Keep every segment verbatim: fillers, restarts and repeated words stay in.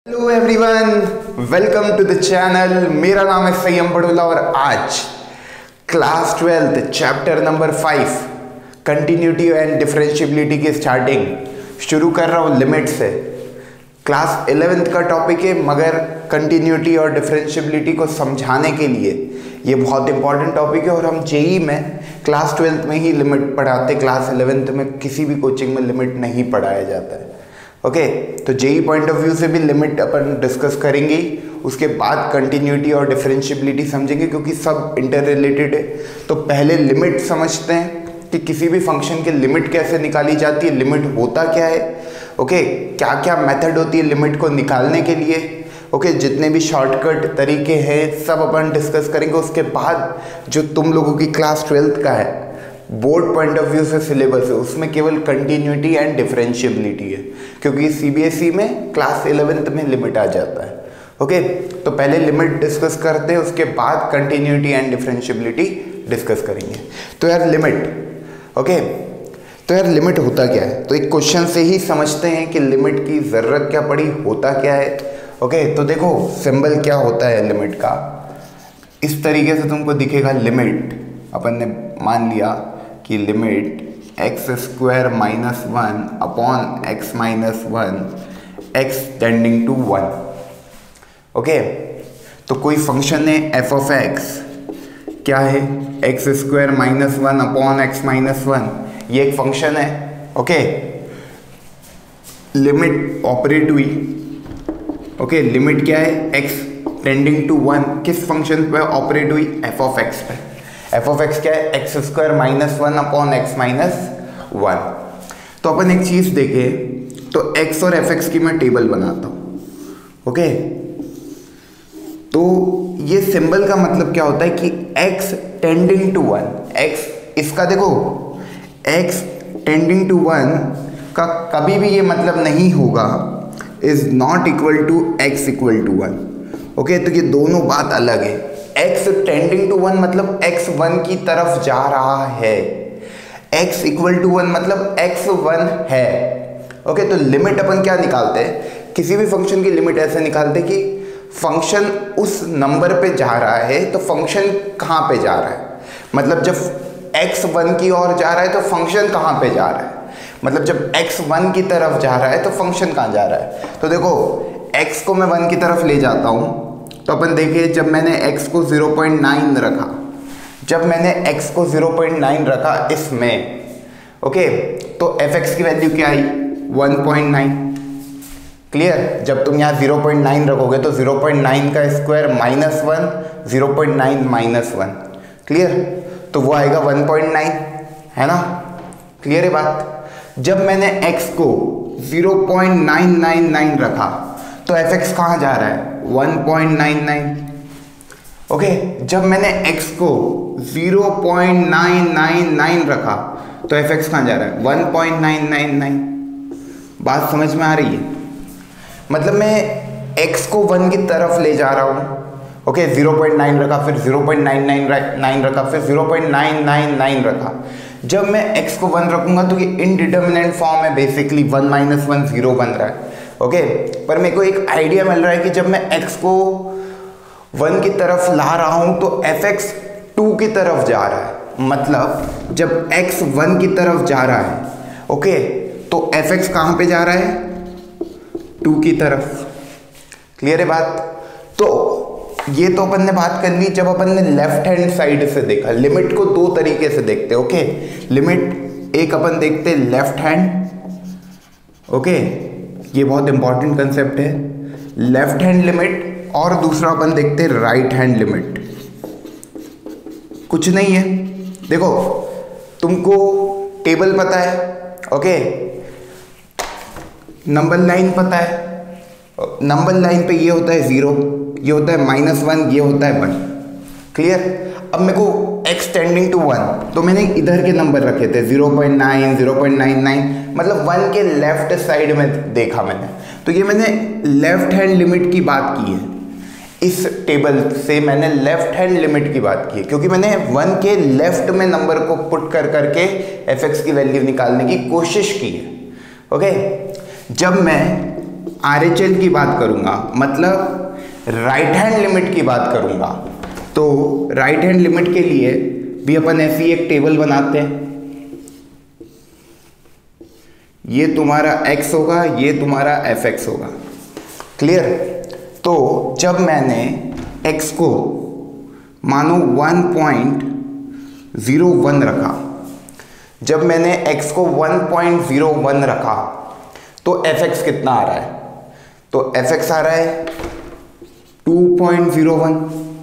Hello everyone, welcome to the channel. मेरा नाम है सयम बड़ोला और आज class twelfth chapter number five continuity and differentiability की स्टार्टिंग शुरू कर रहा हूँ लिमिट से। क्लास इलेवेंथ का टॉपिक है, मगर कंटिन्यूटी और डिफरेंशिएबिलिटी को समझाने के लिए ये बहुत इंपॉर्टेंट टॉपिक है और हम जेई में क्लास ट्वेल्थ में ही लिमिट पढ़ाते, क्लास इलेवेंथ में किसी भी कोचिंग में लिमिट नहीं पढ़ाया जाता है। ओके okay, तो जेई पॉइंट ऑफ व्यू से भी लिमिट अपन डिस्कस करेंगे, उसके बाद कंटिन्यूटी और डिफरेंशिएबिलिटी समझेंगे क्योंकि सब इंटर रिलेटेड है। तो पहले लिमिट समझते हैं कि किसी भी फंक्शन की लिमिट कैसे निकाली जाती है, लिमिट होता क्या है। ओके okay, क्या क्या मेथड होती है लिमिट को निकालने के लिए। ओके okay, जितने भी शॉर्टकट तरीके हैं सब अपन डिस्कस करेंगे। उसके बाद जो तुम लोगों की क्लास ट्वेल्थ का है बोर्ड पॉइंट ऑफ व्यू से सिलेबस है, उसमें केवल कंटिन्यूटी एंड डिफरेंशिएबिलिटी है क्योंकि सीबीएसई में क्लास इलेवेंथ में लिमिट आ जाता है। ओके तो पहले लिमिट डिस्कस करते हैं, उसके बाद कंटिन्यूटी एंड डिफरेंशिएबिलिटी डिस्कस करेंगे। तो यार लिमिट ओके तो यार लिमिट होता क्या है, तो एक क्वेश्चन से ही समझते हैं कि लिमिट की ज़रूरत क्या पड़ी, होता क्या है। ओके तो देखो सिंबल क्या होता है लिमिट का, इस तरीके से तुमको दिखेगा। लिमिट अपन ने मान लिया कि limit x square minus one upon x minus one x tending to one. Okay तो कोई फंक्शन है एफ ऑफ एक्स, क्या है x square minus one upon x minus one, ये एक फंक्शन है। ओके लिमिट ऑपरेट हुई। ओके लिमिट क्या है एक्स टेंडिंग टू वन, किस फंक्शन पे ऑपरेट हुई, एफ ऑफ एक्स पे। एफ ऑफ एक्स क्या है x square minus one upon x minus one. तो अपन एक चीज देखे तो एक्स और एफ एक्स की मैं टेबल बनाता हूं। ओके तो ये सिंबल का मतलब क्या होता है कि x tending to one, x इसका देखो एक्स टेंडिंग टू वन का कभी भी ये मतलब नहीं होगा is not equal to x equal to one. Okay तो ये दोनों बात अलग है। x टेंडिंग टू वन मतलब x वन की तरफ जा रहा है, x इक्वल टू वन मतलब x वन है। ओके okay, तो लिमिट अपन क्या निकालते हैं, किसी भी फंक्शन की लिमिट ऐसे निकालते हैं कि फंक्शन उस नंबर पे जा रहा है तो फंक्शन कहाँ पे जा रहा है, मतलब जब x वन की ओर जा रहा है तो फंक्शन कहाँ पे जा रहा है, मतलब जब x वन की तरफ जा रहा है तो फंक्शन कहाँ जा रहा है। तो देखो x को मैं वन की तरफ ले जाता हूँ तो अपन देखिए जब मैंने x को ज़ीरो पॉइंट नाइन रखा, जब मैंने x को ज़ीरो पॉइंट नाइन रखा इसमें, ओके तो fx की वैल्यू क्या आई वन पॉइंट नाइन। क्लियर, जब तुम यहाँ ज़ीरो पॉइंट नाइन रखोगे तो ज़ीरो पॉइंट नाइन का square minus one, zero point nine minus one. Clear, तो वो आएगा वन पॉइंट नाइन, है ना। क्लियर है बात। जब मैंने x को zero point nine nine nine रखा तो fx कहाँ जा रहा है one point nine nine. Okay जब मैंने x को zero point nine nine nine रखा तो fx कहाँ जा रहा है one point nine nine nine. बात समझ में आ रही है, मतलब मैं x को वन की तरफ ले जा रहा हूँ। ओके ज़ीरो पॉइंट नाइन रखा, फिर zero point nine nine nine रखा, फिर zero point nine nine nine रखा। जब मैं x को वन रखूंगा तो ये इनडिटर्मिनेट फॉर्म है, basically one minus one zero बन रहा है। ओके okay, पर मेरे को एक आइडिया मिल रहा है कि जब मैं x को वन की तरफ ला रहा हूं तो fx टू की तरफ जा रहा है, मतलब जब x वन की तरफ जा रहा है ओके okay, तो fx कहां पे जा रहा है टू की तरफ। क्लियर है बात। तो ये तो अपन ने बात कर ली जब अपन ने लेफ्ट हैंड साइड से देखा। लिमिट को दो तरीके से देखते हैं। Okay okay? लिमिट एक अपन देखते हैं लेफ्ट हैंड, ओके ये बहुत इंपॉर्टेंट कंसेप्ट है, लेफ्ट हैंड लिमिट, और दूसरा अपन देखते हैं राइट हैंड लिमिट। कुछ नहीं है, देखो तुमको टेबल पता है, ओके नंबर लाइन पता है, नंबर लाइन पे ये होता है ज़ीरो, ये होता है माइनस वन, ये होता है वन। क्लियर। अब मेरे को x टेंडिंग टू वन तो मैंने इधर के नंबर रखे थे zero point nine, zero point nine nine, मतलब वन के लेफ्ट साइड में देखा मैंने, तो ये मैंने लेफ्ट हैंड लिमिट की बात की है। इस टेबल से मैंने लेफ्ट हैंड लिमिट की बात की है क्योंकि मैंने वन के लेफ्ट में नंबर को पुट कर करके fx की वैल्यू निकालने की कोशिश की है। ओके जब मैं आरएचएल की बात करूंगा, मतलब राइट हैंड लिमिट की बात करूंगा, तो राइट हैंड लिमिट के लिए भी अपन ऐसी एक टेबल बनाते हैं। ये तुम्हारा x होगा, ये तुम्हारा एफ एक्स होगा। क्लियर? तो जब मैंने x को मानो वन पॉइंट ज़ीरो वन रखा, जब मैंने x को वन पॉइंट ज़ीरो वन रखा तो एफ एक्स कितना आ रहा है? तो एफ एक्स आ रहा है two point zero one.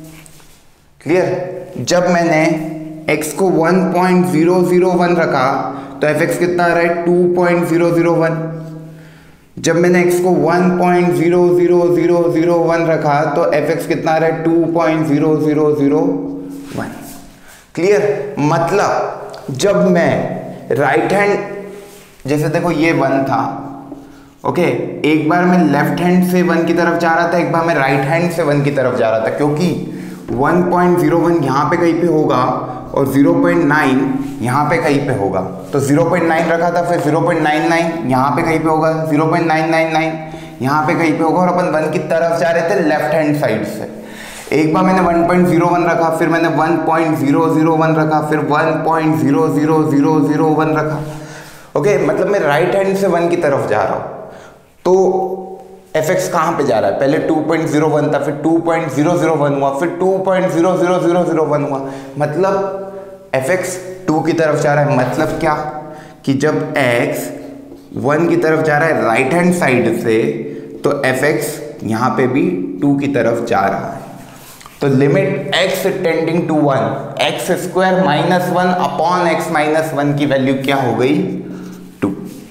Clear? जब मैंने x को one point zero zero one रखा तो एफ एक्स कितना आ रहा है? Two point zero zero one. जब मैंने x को one point zero zero zero zero one रखा तो एफ एक्स कितना आ रहा है? Two point zero zero zero one. Clear? मतलब जब मैं राइट हैंड, जैसे देखो ये वन था, ओके, एक बार मैं लेफ्ट हैंड से वन की तरफ जा रहा था, एक बार मैं राइट हैंड से वन की तरफ जा रहा था, क्योंकि वन पॉइंट ज़ीरो वन यहाँ पे कहीं पे होगा और ज़ीरो पॉइंट नाइन यहाँ पे कहीं पे होगा, तो ज़ीरो पॉइंट नाइन रखा था, फिर ज़ीरो पॉइंट नाइन नाइन यहाँ पे कहीं पे होगा, zero point nine nine nine यहाँ पे कहीं पे होगा, और अपन वन की तरफ जा रहे थे लेफ्ट हैंड साइड से। एक बार मैंने वन पॉइंट ज़ीरो वन रखा, फिर मैंने one point zero zero one रखा, फिर one point zero zero zero zero one रखा। ओके, मतलब मैं राइट हैंड से वन की तरफ जा रहा हूँ, तो एफ एक्स कहाँ पे जा रहा है? पहले टू पॉइंट ज़ीरो वन था, फिर two point zero zero one हुआ, फिर two point zero zero zero zero one हुआ, मतलब एफ एक्स टू की तरफ जा रहा है। मतलब क्या कि जब x वन की तरफ जा रहा है राइट हैंड साइड से, तो एफ एक्स यहाँ पे भी टू की तरफ जा रहा है। तो limit x tending to one, x square minus one upon x minus one की वैल्यू क्या हो गई? टू।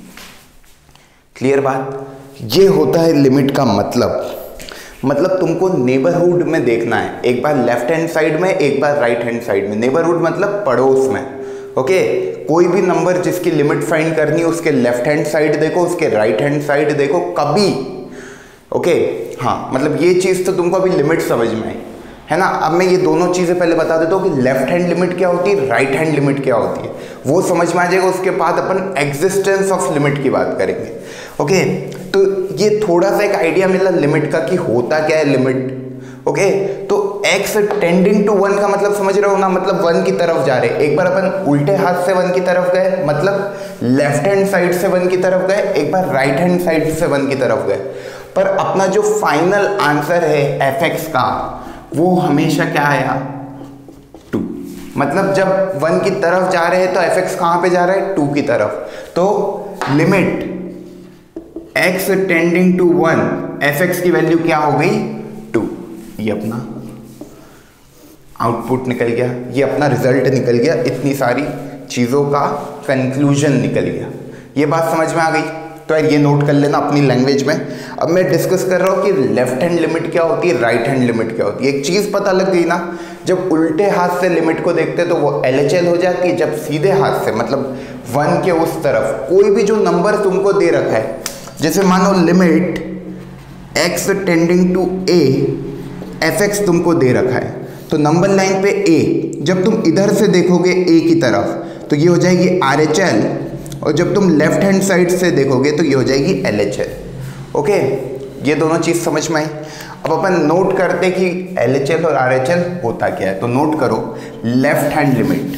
क्लियर बात? ये होता है लिमिट का मतलब। मतलब तुमको नेबरहुड में देखना है, एक बार लेफ्ट हैंड साइड में, एक बार राइट हैंड साइड में। नेबरहुड मतलब पड़ोस में। ओके, कोई भी नंबर जिसकी लिमिट फाइंड करनी है उसके लेफ्ट हैंड साइड देखो, उसके राइट हैंड साइड देखो कभी। ओके, हाँ, मतलब ये चीज़ तो तुमको अभी लिमिट समझ में आई है ना। अब मैं ये दोनों चीज़ें पहले बता देता हूँ कि लेफ्ट हैंड लिमिट क्या होती है, राइट हैंड लिमिट क्या होती है, वो समझ में आ जाएगा। उसके बाद अपन एग्जिस्टेंस ऑफ लिमिट की बात करेंगे। ओके, तो ये थोड़ा सा एक आइडिया मिला लिमिट का कि होता क्या है लिमिट। ओके, तो x टेंडिंग टू वन का मतलब समझ रहे हो ना, मतलब वन की तरफ जा रहे। एक बार अपन उल्टे हाथ से वन की तरफ गए, मतलब लेफ्ट हैंड साइड से वन की तरफ गए, एक बार राइट हैंड साइड से वन की तरफ गए। पर अपना जो फाइनल आंसर है एफ एक्स का, वो हमेशा क्या आया? टू। मतलब जब वन की तरफ जा रहे हैं तो एफ एक्स कहाँ पे जा रहा है? टू की तरफ। तो limit x tending to one, f x की वैल्यू क्या हो गई? टू। ये अपना आउटपुट निकल गया, ये अपना रिजल्ट निकल गया, इतनी सारी चीज़ों का कंक्लूजन निकल गया। ये बात समझ में आ गई? तो यार ये नोट कर लेना अपनी लैंग्वेज में। अब मैं डिस्कस कर रहा हूँ कि लेफ्ट हैंड लिमिट क्या होती है, राइट हैंड लिमिट क्या होती है। एक चीज़ पता लग गई ना, जब उल्टे हाथ से लिमिट को देखते तो वो एल एच एल हो जाती है, जब सीधे हाथ से मतलब वन के उस तरफ कोई भी जो नंबर तुमको दे रखा है, जैसे मानो limit x tending to a, f x तुमको दे रखा है, तो नंबर लाइन पे a, जब तुम इधर से देखोगे a की तरफ तो ये हो जाएगी आर एच एल, और जब तुम लेफ्ट हैंड साइड से देखोगे तो ये हो जाएगी एल एच एल। ओके, ये दोनों चीज़ समझ में आई। अब अपन नोट करते कि एल एच एल और आर एच एल होता क्या है। तो नोट करो, left hand limit,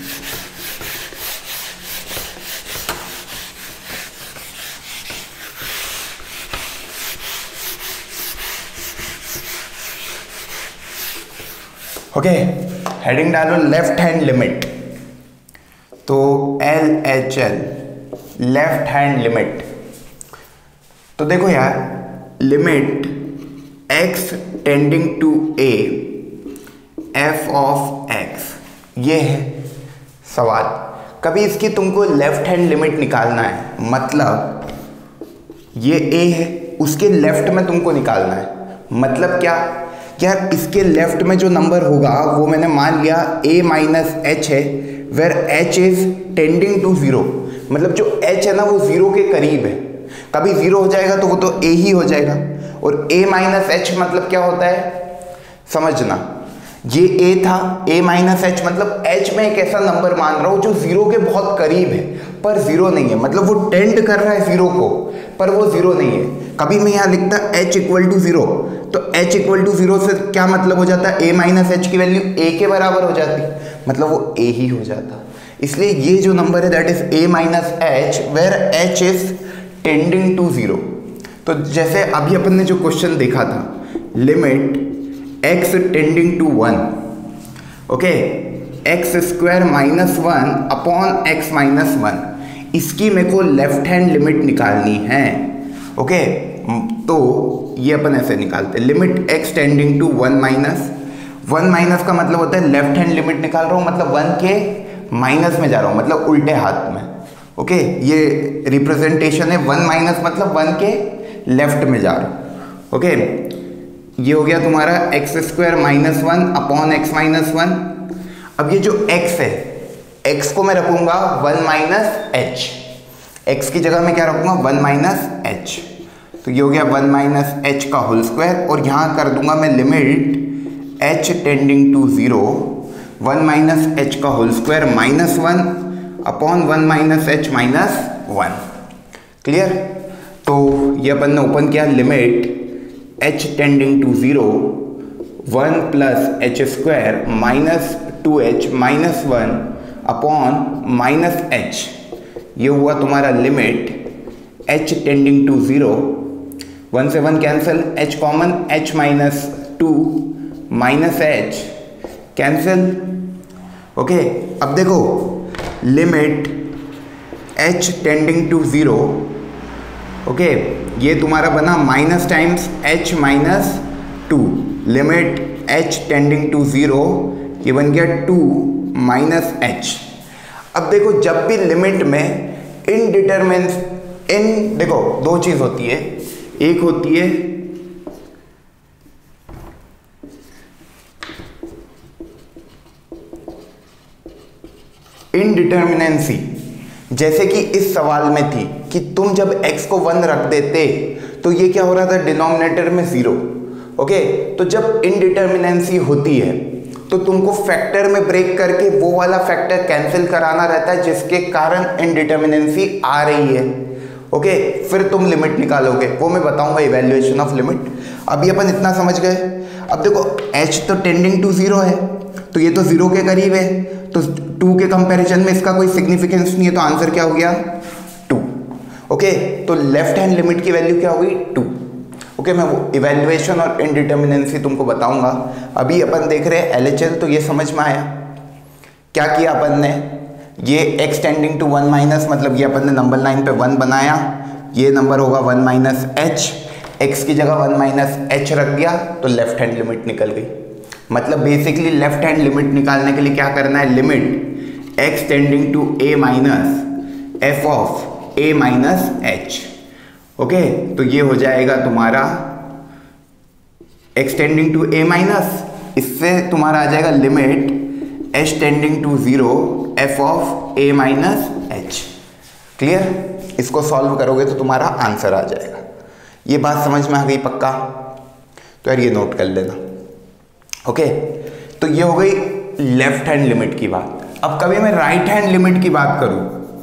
okay, heading डालो लेफ्ट हैंड लिमिट, तो L H L left hand limit. तो देखो यार, limit x tending to a f of x, ये है सवाल। कभी इसकी तुमको लेफ्ट हैंड लिमिट निकालना है, मतलब ये a है, उसके लेफ्ट में तुमको निकालना है। मतलब क्या यार, इसके लेफ्ट में जो नंबर होगा वो मैंने मान लिया a माइनस एच है, where h is tending to zero. मतलब जो h है ना वो जीरो के करीब है, कभी जीरो हो जाएगा तो वो तो a ही हो जाएगा। और a माइनस एच मतलब क्या होता है समझना, ये a था, a माइनस एच मतलब h में एक ऐसा नंबर मान रहा हूँ जो जीरो के बहुत करीब है पर जीरो नहीं है, मतलब वो टेंड कर रहा है जीरो को पर वो जीरो नहीं है। कभी मैं यहाँ लिखता h इक्वल टू जीरो, तो h इक्वल टू जीरो से क्या मतलब हो जाता है, a माइनस एच की वैल्यू a के बराबर हो जाती, मतलब वो a ही हो जाता। इसलिए ये जो नंबर है that is a minus h, where h is tending to zero. तो जैसे अभी अपन ने जो क्वेश्चन देखा था, limit x tending to one, okay, x square minus one upon x minus one, इसकी मेरे को लेफ्ट हैंड लिमिट निकालनी है। ओके तो ये अपन ऐसे निकालते हैं, limit x tending to one minus, one minus का मतलब होता है लेफ्ट हैंड लिमिट निकाल रहा हूँ, मतलब वन के माइनस में जा रहा हूँ, मतलब उल्टे हाथ में। ओके ये रिप्रेजेंटेशन है, वन माइनस मतलब वन के लेफ्ट में जा रहा हूँ। ओके ये हो गया तुम्हारा x square minus one upon x minus one. अब ये जो x है, x को मैं रखूंगा वन माइनस एच, एक्स की जगह मैं क्या रखूंगा, वन माइनस एच, तो ये हो गया वन माइनस एच का होल स्क्वायर, और यहाँ कर दूंगा मैं limit h tending to zero, one minus h का whole square minus one upon one minus h minus one. Clear? तो ये अपन ने ओपन किया, limit h tending to zero, one plus h square minus two h minus one upon minus h, ये हुआ तुम्हारा limit h tending to zero, one से one cancel, h common, h minus two minus h cancel. Okay अब देखो limit h tending to zero, okay ये तुम्हारा बना minus times h minus two, limit h tending to zero, ये बन गया to minus H. अब देखो जब भी लिमिट में इनडिटरमिन इन देखो दो चीज होती है, एक होती है इनडिटर्मिनेंसी, जैसे कि इस सवाल में थी कि तुम जब x को वन रख देते तो ये क्या हो रहा था, डिनोमिनेटर में जीरो। ओके तो जब इनडिटर्मिनेंसी होती है तो तुमको फैक्टर में ब्रेक करके वो वाला फैक्टर कैंसिल कराना रहता है जिसके कारण इनडिटर्मिनेंसी आ रही है। ओके फिर तुम लिमिट निकालोगे, वो मैं बताऊंगा इवैल्यूएशन ऑफ लिमिट। अभी अपन इतना समझ गए। अब देखो h तो टेंडिंग टू जीरो है, तो ये तो जीरो के करीब है, तो टू के कंपैरिजन में इसका कोई सिग्निफिकेंस नहीं है, तो आंसर क्या हो गया, टू। ओके तो लेफ्ट हैंड लिमिट की वैल्यू क्या होगी, टू। ओके मैं वो इवैल्यूएशन और इनडिटर्मिनेंसी तुमको बताऊंगा। अभी अपन देख रहे हैं एल एच एल, तो ये समझ में आया क्या किया अपन ने, ये x tending to one minus, मतलब ये अपन ने नंबर लाइन पे वन बनाया, ये नंबर होगा वन माइनस एच, एक्स की जगह वन माइनस एच रख दिया, तो लेफ्ट हैंड लिमिट निकल गई। मतलब बेसिकली लेफ्ट हैंड लिमिट निकालने के लिए क्या करना है, limit x tending to a minus f of a minus h. Okay तो ये हो जाएगा तुम्हारा x tending to a minus, इससे तुम्हारा आ जाएगा limit h tending to zero f of a minus h. Clear? इसको सॉल्व करोगे तो तुम्हारा आंसर आ जाएगा। ये बात समझ में आ गई पक्का? तो यार ये नोट कर लेना। ओके तो ये हो गई लेफ्ट हैंड लिमिट की बात। अब कभी मैं राइट हैंड लिमिट की बात करूं,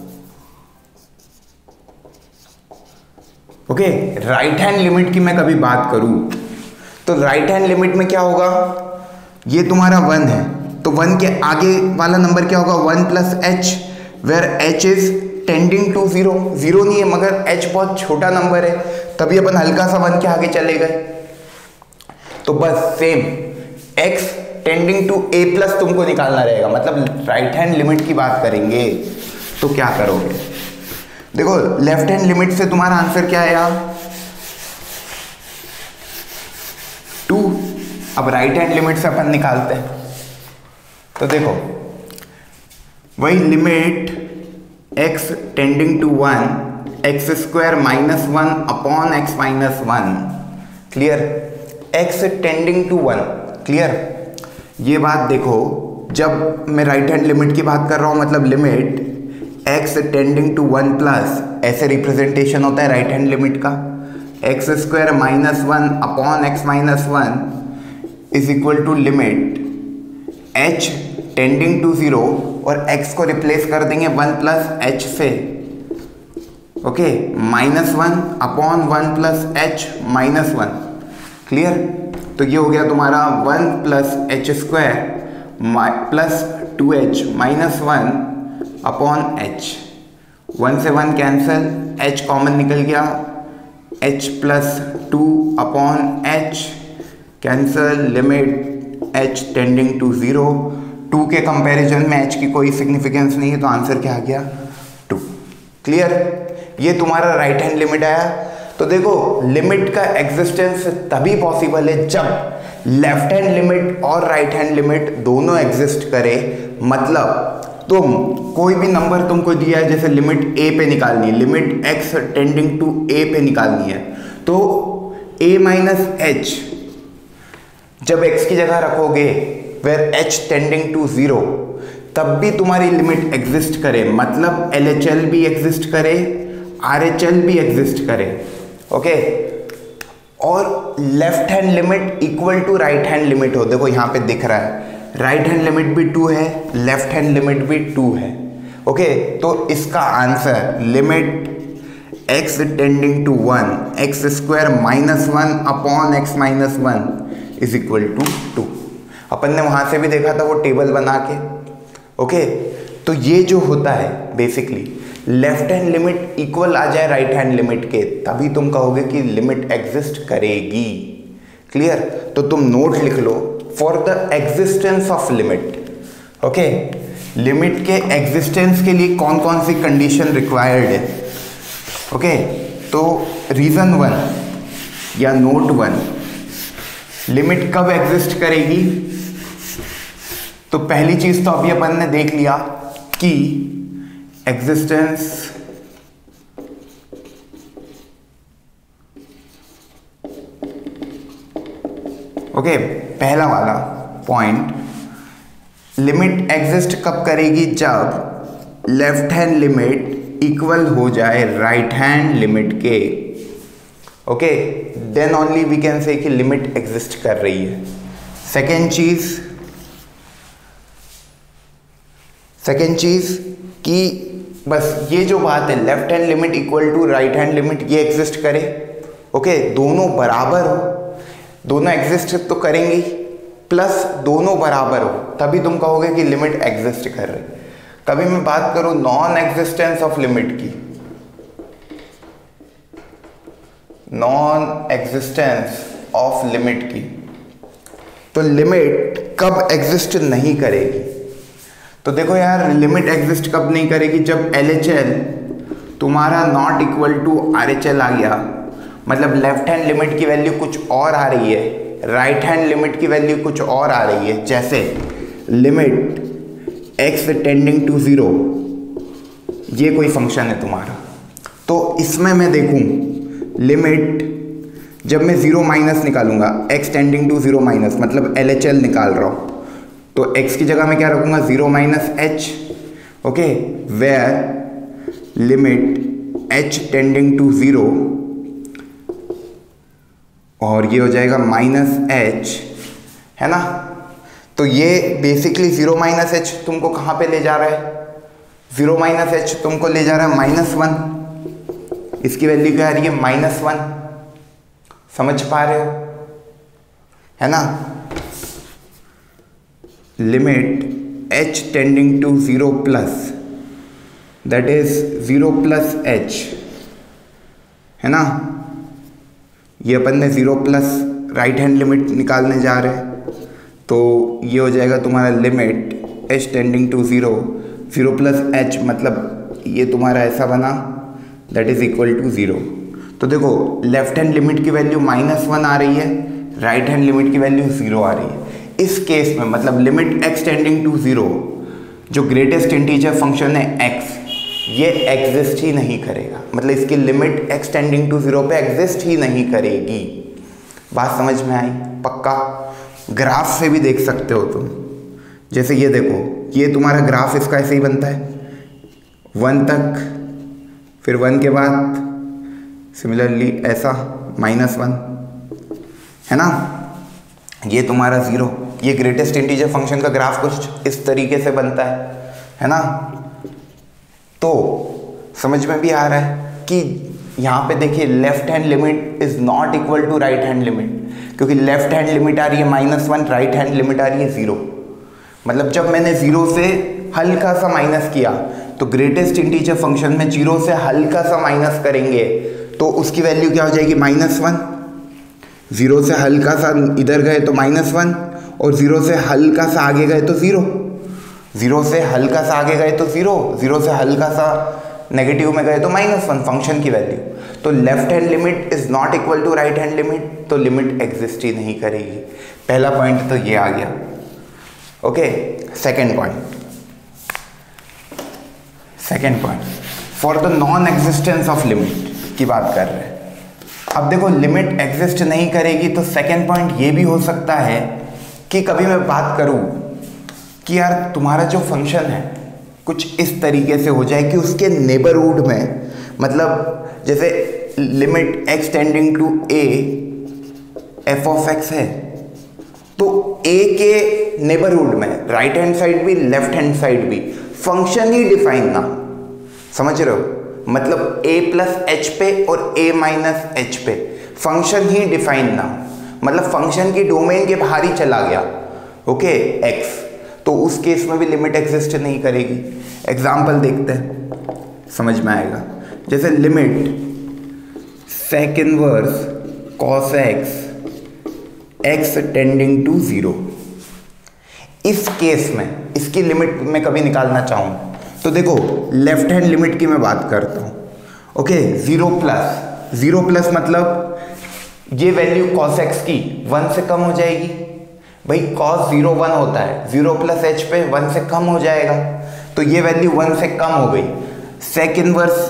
ओके राइट हैंड लिमिट की मैं कभी बात करूं तो राइट हैंड लिमिट में क्या होगा, ये तुम्हारा वन है तो वन के आगे वाला नंबर क्या होगा, one plus h, where h is tending to zero, zero नहीं है मगर एच बहुत छोटा नंबर है, तभी अपन हल्का सा वन के आगे चले गए। तो बस same x tending to a plus तुमको निकालना रहेगा। मतलब राइट हैंड लिमिट की बात करेंगे तो क्या करोगे, देखो लेफ्ट हैंड लिमिट से तुम्हारा आंसर क्या आया, टू। अब राइट हैंड लिमिट से अपन निकालते हैं, तो देखो वही limit x tending to one, x square minus one upon x minus one. Clear? x tending to one, clear? ये बात देखो, जब मैं राइट हैंड लिमिट की बात कर रहा हूं मतलब limit x tending to one plus, ऐसे रिप्रेजेंटेशन होता है राइट हैंड लिमिट का, x square minus one upon x minus one is equal to limit h tending to zero, और x को रिप्लेस कर देंगे वन प्लस एच से, okay, minus one upon one plus h minus one, clear. तो ये हो गया तुम्हारा one plus h square plus two h minus one upon H, one से वन कैंसिल, एच कॉमन निकल गया, h plus two upon h cancel, limit h tending to zero, two के comparison में एच की कोई सिग्निफिकेंस नहीं है तो आंसर क्या आ गया, टू, क्लियर। ये तुम्हारा राइट हैंड लिमिट आया। तो देखो लिमिट का एग्जिस्टेंस तभी पॉसिबल है जब लेफ्ट हैंड लिमिट और राइट हैंड लिमिट दोनों एग्जिस्ट करे। मतलब तुम कोई भी नंबर तुमको दिया है, जैसे लिमिट ए पे निकालनी है, limit x tending to a पे निकालनी है, तो ए माइनस एच जब एक्स की जगह रखोगे where h tending to zero, तब भी तुम्हारी लिमिट एग्जिस्ट करे। मतलब एल एच एल भी एग्जिस्ट करे, आर एच एल भी एग्जिस्ट करे, ओके। और left hand limit equal to right hand limit हो, देखो यहाँ पे दिख रहा है राइट हैंड लिमिट भी टू है, लेफ्ट हैंड लिमिट भी टू है, ओके। तो इसका answer limit x tending to one x square minus one upon x minus one is equal to two. अपन ने वहां से भी देखा था वो टेबल बना के, ओके। तो ये जो होता है basically left hand limit equal आ जाए राइट हैंड लिमिट के, तभी तुम कहोगे कि लिमिट एग्जिस्ट करेगी, क्लियर। तो तुम नोट लिख लो, for the existence of limit, okay, limit के एग्जिस्टेंस के लिए कौन कौन सी कंडीशन रिक्वायर्ड है, ओके। तो रीजन वन या नोट वन, लिमिट कब एग्जिस्ट करेगी। तो पहली चीज तो अभी अपन ने देख लिया कि एग्जिस्टेंस ओके, पहला वाला पॉइंट, लिमिट एग्जिस्ट कब करेगी, जब लेफ्ट हैंड लिमिट इक्वल हो जाए राइट हैंड लिमिट के, okay, then only we can say कि लिमिट एग्जिस्ट कर रही है। सेकेंड चीज सेकेंड चीज कि बस ये जो बात है left hand limit equal to right hand limit ये एग्जिस्ट करे, ओके, दोनों बराबर हो, दोनों एग्जिस्ट तो करेंगे, प्लस दोनों बराबर हो, तभी तुम कहोगे कि लिमिट एग्जिस्ट कर रही। कभी मैं बात करूं नॉन एग्जिस्टेंस ऑफ लिमिट की, नॉन एग्जिस्टेंस ऑफ लिमिट की, तो लिमिट कब एग्जिस्ट नहीं करेगी। तो देखो यार लिमिट एग्जिस्ट कब नहीं करेगी, जब एल एच एल तुम्हारा not equal to R H L आ गया, मतलब लेफ्ट हैंड लिमिट की वैल्यू कुछ और आ रही है, राइट हैंड लिमिट की वैल्यू कुछ और आ रही है। जैसे limit x tending to zero, ये कोई फंक्शन है तुम्हारा, तो इसमें मैं देखूं लिमिट जब मैं ज़ीरो माइनस निकालूंगा, x tending to zero minus, मतलब एल एच एल निकाल रहा हूँ, तो x की जगह मैं क्या रखूंगा, zero minus h, okay, where limit h tending to zero, और ये हो जाएगा माइनस एच, है ना। तो ये बेसिकली ज़ीरो माइनस एच तुमको कहाँ पे ले जा रहा है, ज़ीरो माइनस एच तुमको ले जा रहा है माइनस वन, इसकी वैल्यू क्या आ रही है, माइनस वन, समझ पा रहे हो, है ना। Limit h tending to zero plus, that is zero plus h, है ना। ये अपन ने zero plus right hand limit निकालने जा रहे हैं, तो ये हो जाएगा तुम्हारा limit h tending to zero, zero plus h, मतलब ये तुम्हारा ऐसा बना, that is equal to zero. तो देखो लेफ्ट हैंड लिमिट की वैल्यू माइनस वन आ रही है, राइट हैंड लिमिट की वैल्यू ज़ीरो आ रही है। इस केस में मतलब limit x tending to zero, जो ग्रेटेस्ट इंटीजर फंक्शन है x, ये एग्जिस्ट ही नहीं करेगा, मतलब इसकी limit x tending to zero पे एग्जिस्ट ही नहीं करेगी। बात समझ में आई, पक्का। ग्राफ से भी देख सकते हो तुम, जैसे ये देखो, ये तुम्हारा ग्राफ इसका ऐसे ही बनता है वन तक, फिर वन के बाद सिमिलरली ऐसा माइनस वन, है ना, ये तुम्हारा ज़ीरो। ये ग्रेटेस्ट इंटीजर फंक्शन का ग्राफ कुछ इस तरीके से बनता है, है ना। तो समझ में भी आ रहा है। कि यहाँ पे देखिए left hand limit is not equal to right hand limit, क्योंकि लेफ्ट हैंड लिमिट आ रही है minus one, right hand limit आ रही है जीरो। मतलब जब मैंने जीरो से हल्का सा माइनस किया तो ग्रेटेस्ट इंटीजर फंक्शन में जीरो से हल्का सा माइनस करेंगे तो उसकी वैल्यू क्या हो जाएगी, माइनस वन। जीरो से हल्का सा इधर गए तो माइनस वन, और जीरो से हल्का सा आगे गए तो जीरो, जीरो से हल्का सा आगे गए तो जीरो, जीरो से हल्का सा नेगेटिव में गए तो माइनस वन फंक्शन की वैल्यू। तो left hand limit is not equal to right hand limit, तो लिमिट एग्जिस्ट ही नहीं करेगी। पहला पॉइंट तो ये आ गया। Okay, second point, second point for the non existence of limit की बात कर रहे हैं। अब देखो लिमिट एग्जिस्ट नहीं करेगी तो सेकेंड पॉइंट ये भी हो सकता है कि कभी मैं बात करूं कि यार तुम्हारा जो फंक्शन है कुछ इस तरीके से हो जाए कि उसके नेबरहुड में, मतलब जैसे limit x tending to a f of x है, तो ए के नेबरहुड में राइट हैंड साइड भी लेफ्ट हैंड साइड भी फंक्शन ही डिफाइन ना, समझ रहे हो, मतलब a प्लस एच पे और a माइनस एच पे फंक्शन ही डिफाइन ना, मतलब फंक्शन की डोमेन के बाहर ही चला गया, ओके x, तो उस केस में भी लिमिट एग्जिस्ट नहीं करेगी। एग्जाम्पल देखते हैं, समझ में आएगा। जैसे limit sec inverse cos x x tending to zero, इस केस में इसकी लिमिट मैं कभी निकालना चाहूँ तो देखो लेफ्ट हैंड लिमिट की मैं बात करता हूँ। Okay, zero plus zero plus मतलब ये वैल्यू कॉस एक्स की वन से कम हो जाएगी। भाई कॉस जीरो वन होता है, जीरो प्लस एच पे वन से कम हो जाएगा, तो ये वैल्यू वन से कम हो गई। सेक इनवर्स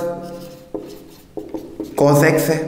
कॉस एक्स है,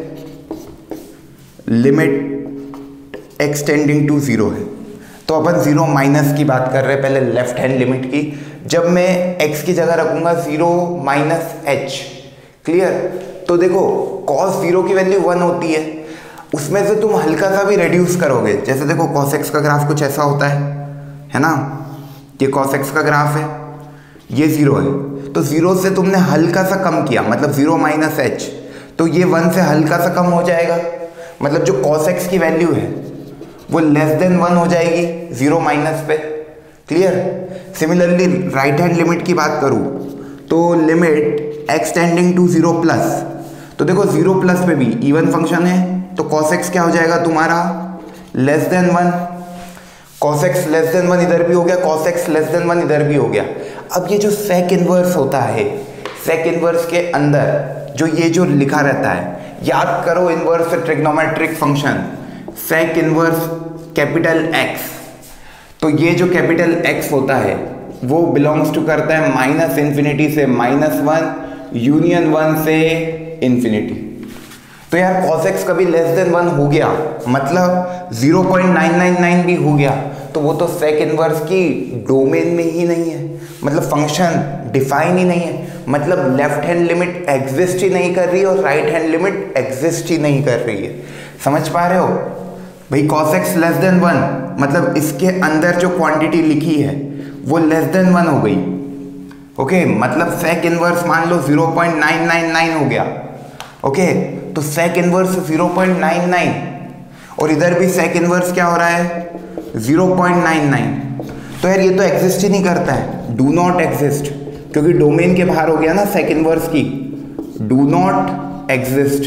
limit x tending to zero है, तो अपन जीरो माइनस की बात कर रहे हैं पहले लेफ्ट हैंड लिमिट की। जब मैं x की जगह रखूंगा जीरो माइनस एच, क्लियर, तो देखो cos जीरो की वैल्यू वन होती है, उसमें से तुम हल्का सा भी रेड्यूस करोगे, जैसे देखो cos x का ग्राफ कुछ ऐसा होता है है ना, ये cos x का ग्राफ है, ये जीरो है, तो जीरो से तुमने हल्का सा कम किया, मतलब जीरो माइनस एच, तो ये वन से हल्का सा कम हो जाएगा, मतलब जो cos x की वैल्यू है वो लेस देन वन हो जाएगी जीरो माइनस पे, clear. Similarly right hand limit की बात करूँ तो limit x tending to zero plus, तो देखो जीरो प्लस पे भी इवन फंक्शन है, तो cos x क्या हो जाएगा तुम्हारा, less than one, cos x less than one इधर भी हो गया, cos x less than one इधर भी हो गया। अब ये जो सेक इनवर्स होता है, सेक इनवर्स के अंदर जो ये जो लिखा रहता है, याद करो inverse trigonometric function sec inverse capital X, तो ये जो कैपिटल X होता है वो बिलोंग्स टू करता है माइनस इन्फिनिटी से माइनस वन यूनियन वन से इन्फिनिटी। तो यार cos x कभी लेस देन वन हो गया, मतलब zero point nine nine nine भी हो गया, तो वो तो सेक इनवर्स की डोमेन में ही नहीं है, मतलब फंक्शन डिफाइन ही नहीं है, मतलब लेफ्ट हैंड लिमिट एग्जिस्ट ही नहीं कर रही है और राइट हैंड लिमिट एग्जिस्ट ही नहीं कर रही है। समझ पा रहे हो भाई, cos x less than one मतलब इसके अंदर जो क्वांटिटी लिखी है वो लेस देन वन हो गई, ओके, मतलब सेक इनवर्स मान लो zero point nine nine nine हो गया, ओके, तो sec inverse zero point nine nine और इधर भी सेक इनवर्स क्या हो रहा है जीरो पॉइंट नाइन नाइन, तो यार ये तो एग्जिस्ट ही नहीं करता है, डू नॉट एग्जिस्ट, क्योंकि डोमेन के बाहर हो गया ना सेक इनवर्स की, डू नॉट एग्जिस्ट।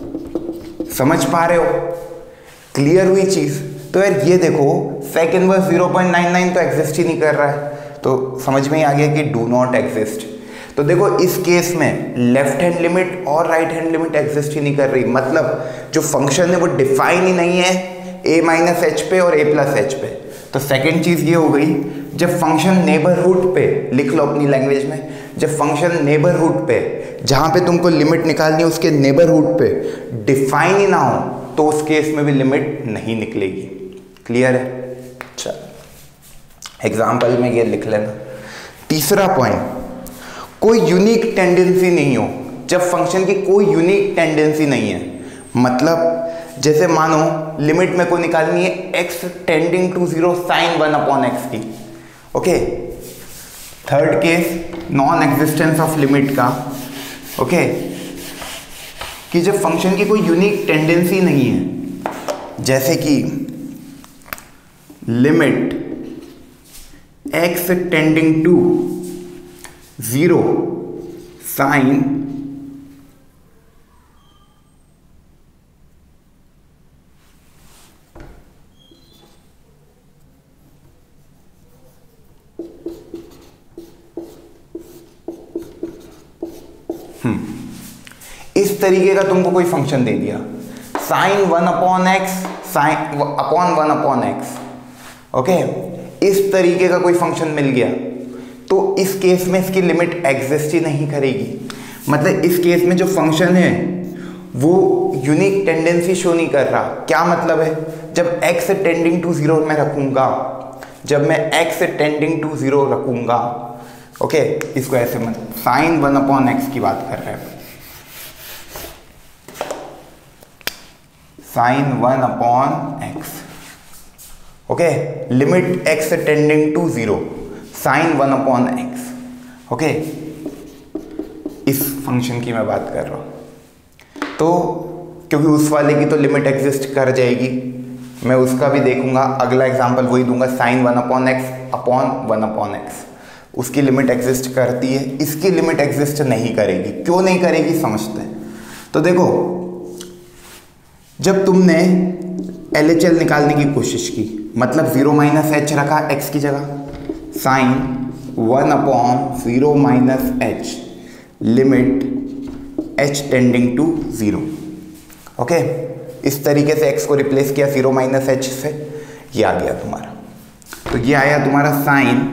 समझ पा रहे हो, क्लियर हुई चीज। तो यार ये देखो sec inverse zero point nine nine तो एग्जिस्ट ही नहीं कर रहा है, तो समझ में ही आ गया कि डू नॉट एग्जिस्ट। तो देखो इस केस में लेफ्ट हैंड लिमिट और राइट हैंड लिमिट एग्जिस्ट ही नहीं कर रही, मतलब जो फंक्शन है वो डिफाइन ही नहीं है a माइनस एच पे और a प्लस एच पे। तो सेकेंड चीज ये हो गई, जब फंक्शन नेबरहुड पे, लिख लो अपनी लैंग्वेज में, जब फंक्शन नेबरहुड पे, जहां पे तुमको लिमिट निकालनी है उसके नेबरहुड पे डिफाइन ही ना हो, तो उस केस में भी लिमिट नहीं निकलेगी। क्लियर है? चल एग्जाम्पल में ये लिख लेना। तीसरा पॉइंट, कोई यूनिक टेंडेंसी नहीं हो, जब फंक्शन की कोई यूनिक टेंडेंसी नहीं है, मतलब जैसे मानो लिमिट में को निकालनी है x tending to zero sine one upon x की, okay. Third case non existence of limit का, ओके। कि जब फंक्शन की कोई यूनिक टेंडेंसी नहीं है, जैसे कि limit x tending to zero sine इस तरीके का तुमको कोई फंक्शन दे दिया, sine one upon x sine upon one upon x, okay, इस तरीके का कोई फंक्शन मिल गया, तो इस केस में इसकी लिमिट एग्जिस्ट ही नहीं करेगी। मतलब इस केस में जो फंक्शन है वो यूनिक टेंडेंसी शो नहीं कर रहा। क्या मतलब है, जब x टेंडिंग टू जीरो में रखूंगा, जब मैं x टेंडिंग टू जीरो रखूंगा, ओके, इसको ऐसे मत, साइन वन अपॉन एक्स की बात कर रहे हैं, sine one upon x, okay, limit x tending to zero sine one upon x, okay, इस फंक्शन की मैं बात कर रहा हूं। तो क्योंकि उस वाले की तो लिमिट एग्जिस्ट कर जाएगी, मैं उसका भी देखूंगा, अगला एग्जांपल वही दूंगा, sine one upon x upon one upon x, उसकी लिमिट एग्जिस्ट करती है, इसकी लिमिट एग्जिस्ट नहीं करेगी। क्यों नहीं करेगी समझते हैं। तो देखो, जब तुमने एल एच एल निकालने की कोशिश की, मतलब जीरो माइनस एच रखा एक्स की जगह, sine one upon zero minus h limit h tending to zero, okay, इस तरीके से एक्स को रिप्लेस किया जीरो माइनस एच से, ये आ गया तुम्हारा। तो ये आया तुम्हारा sine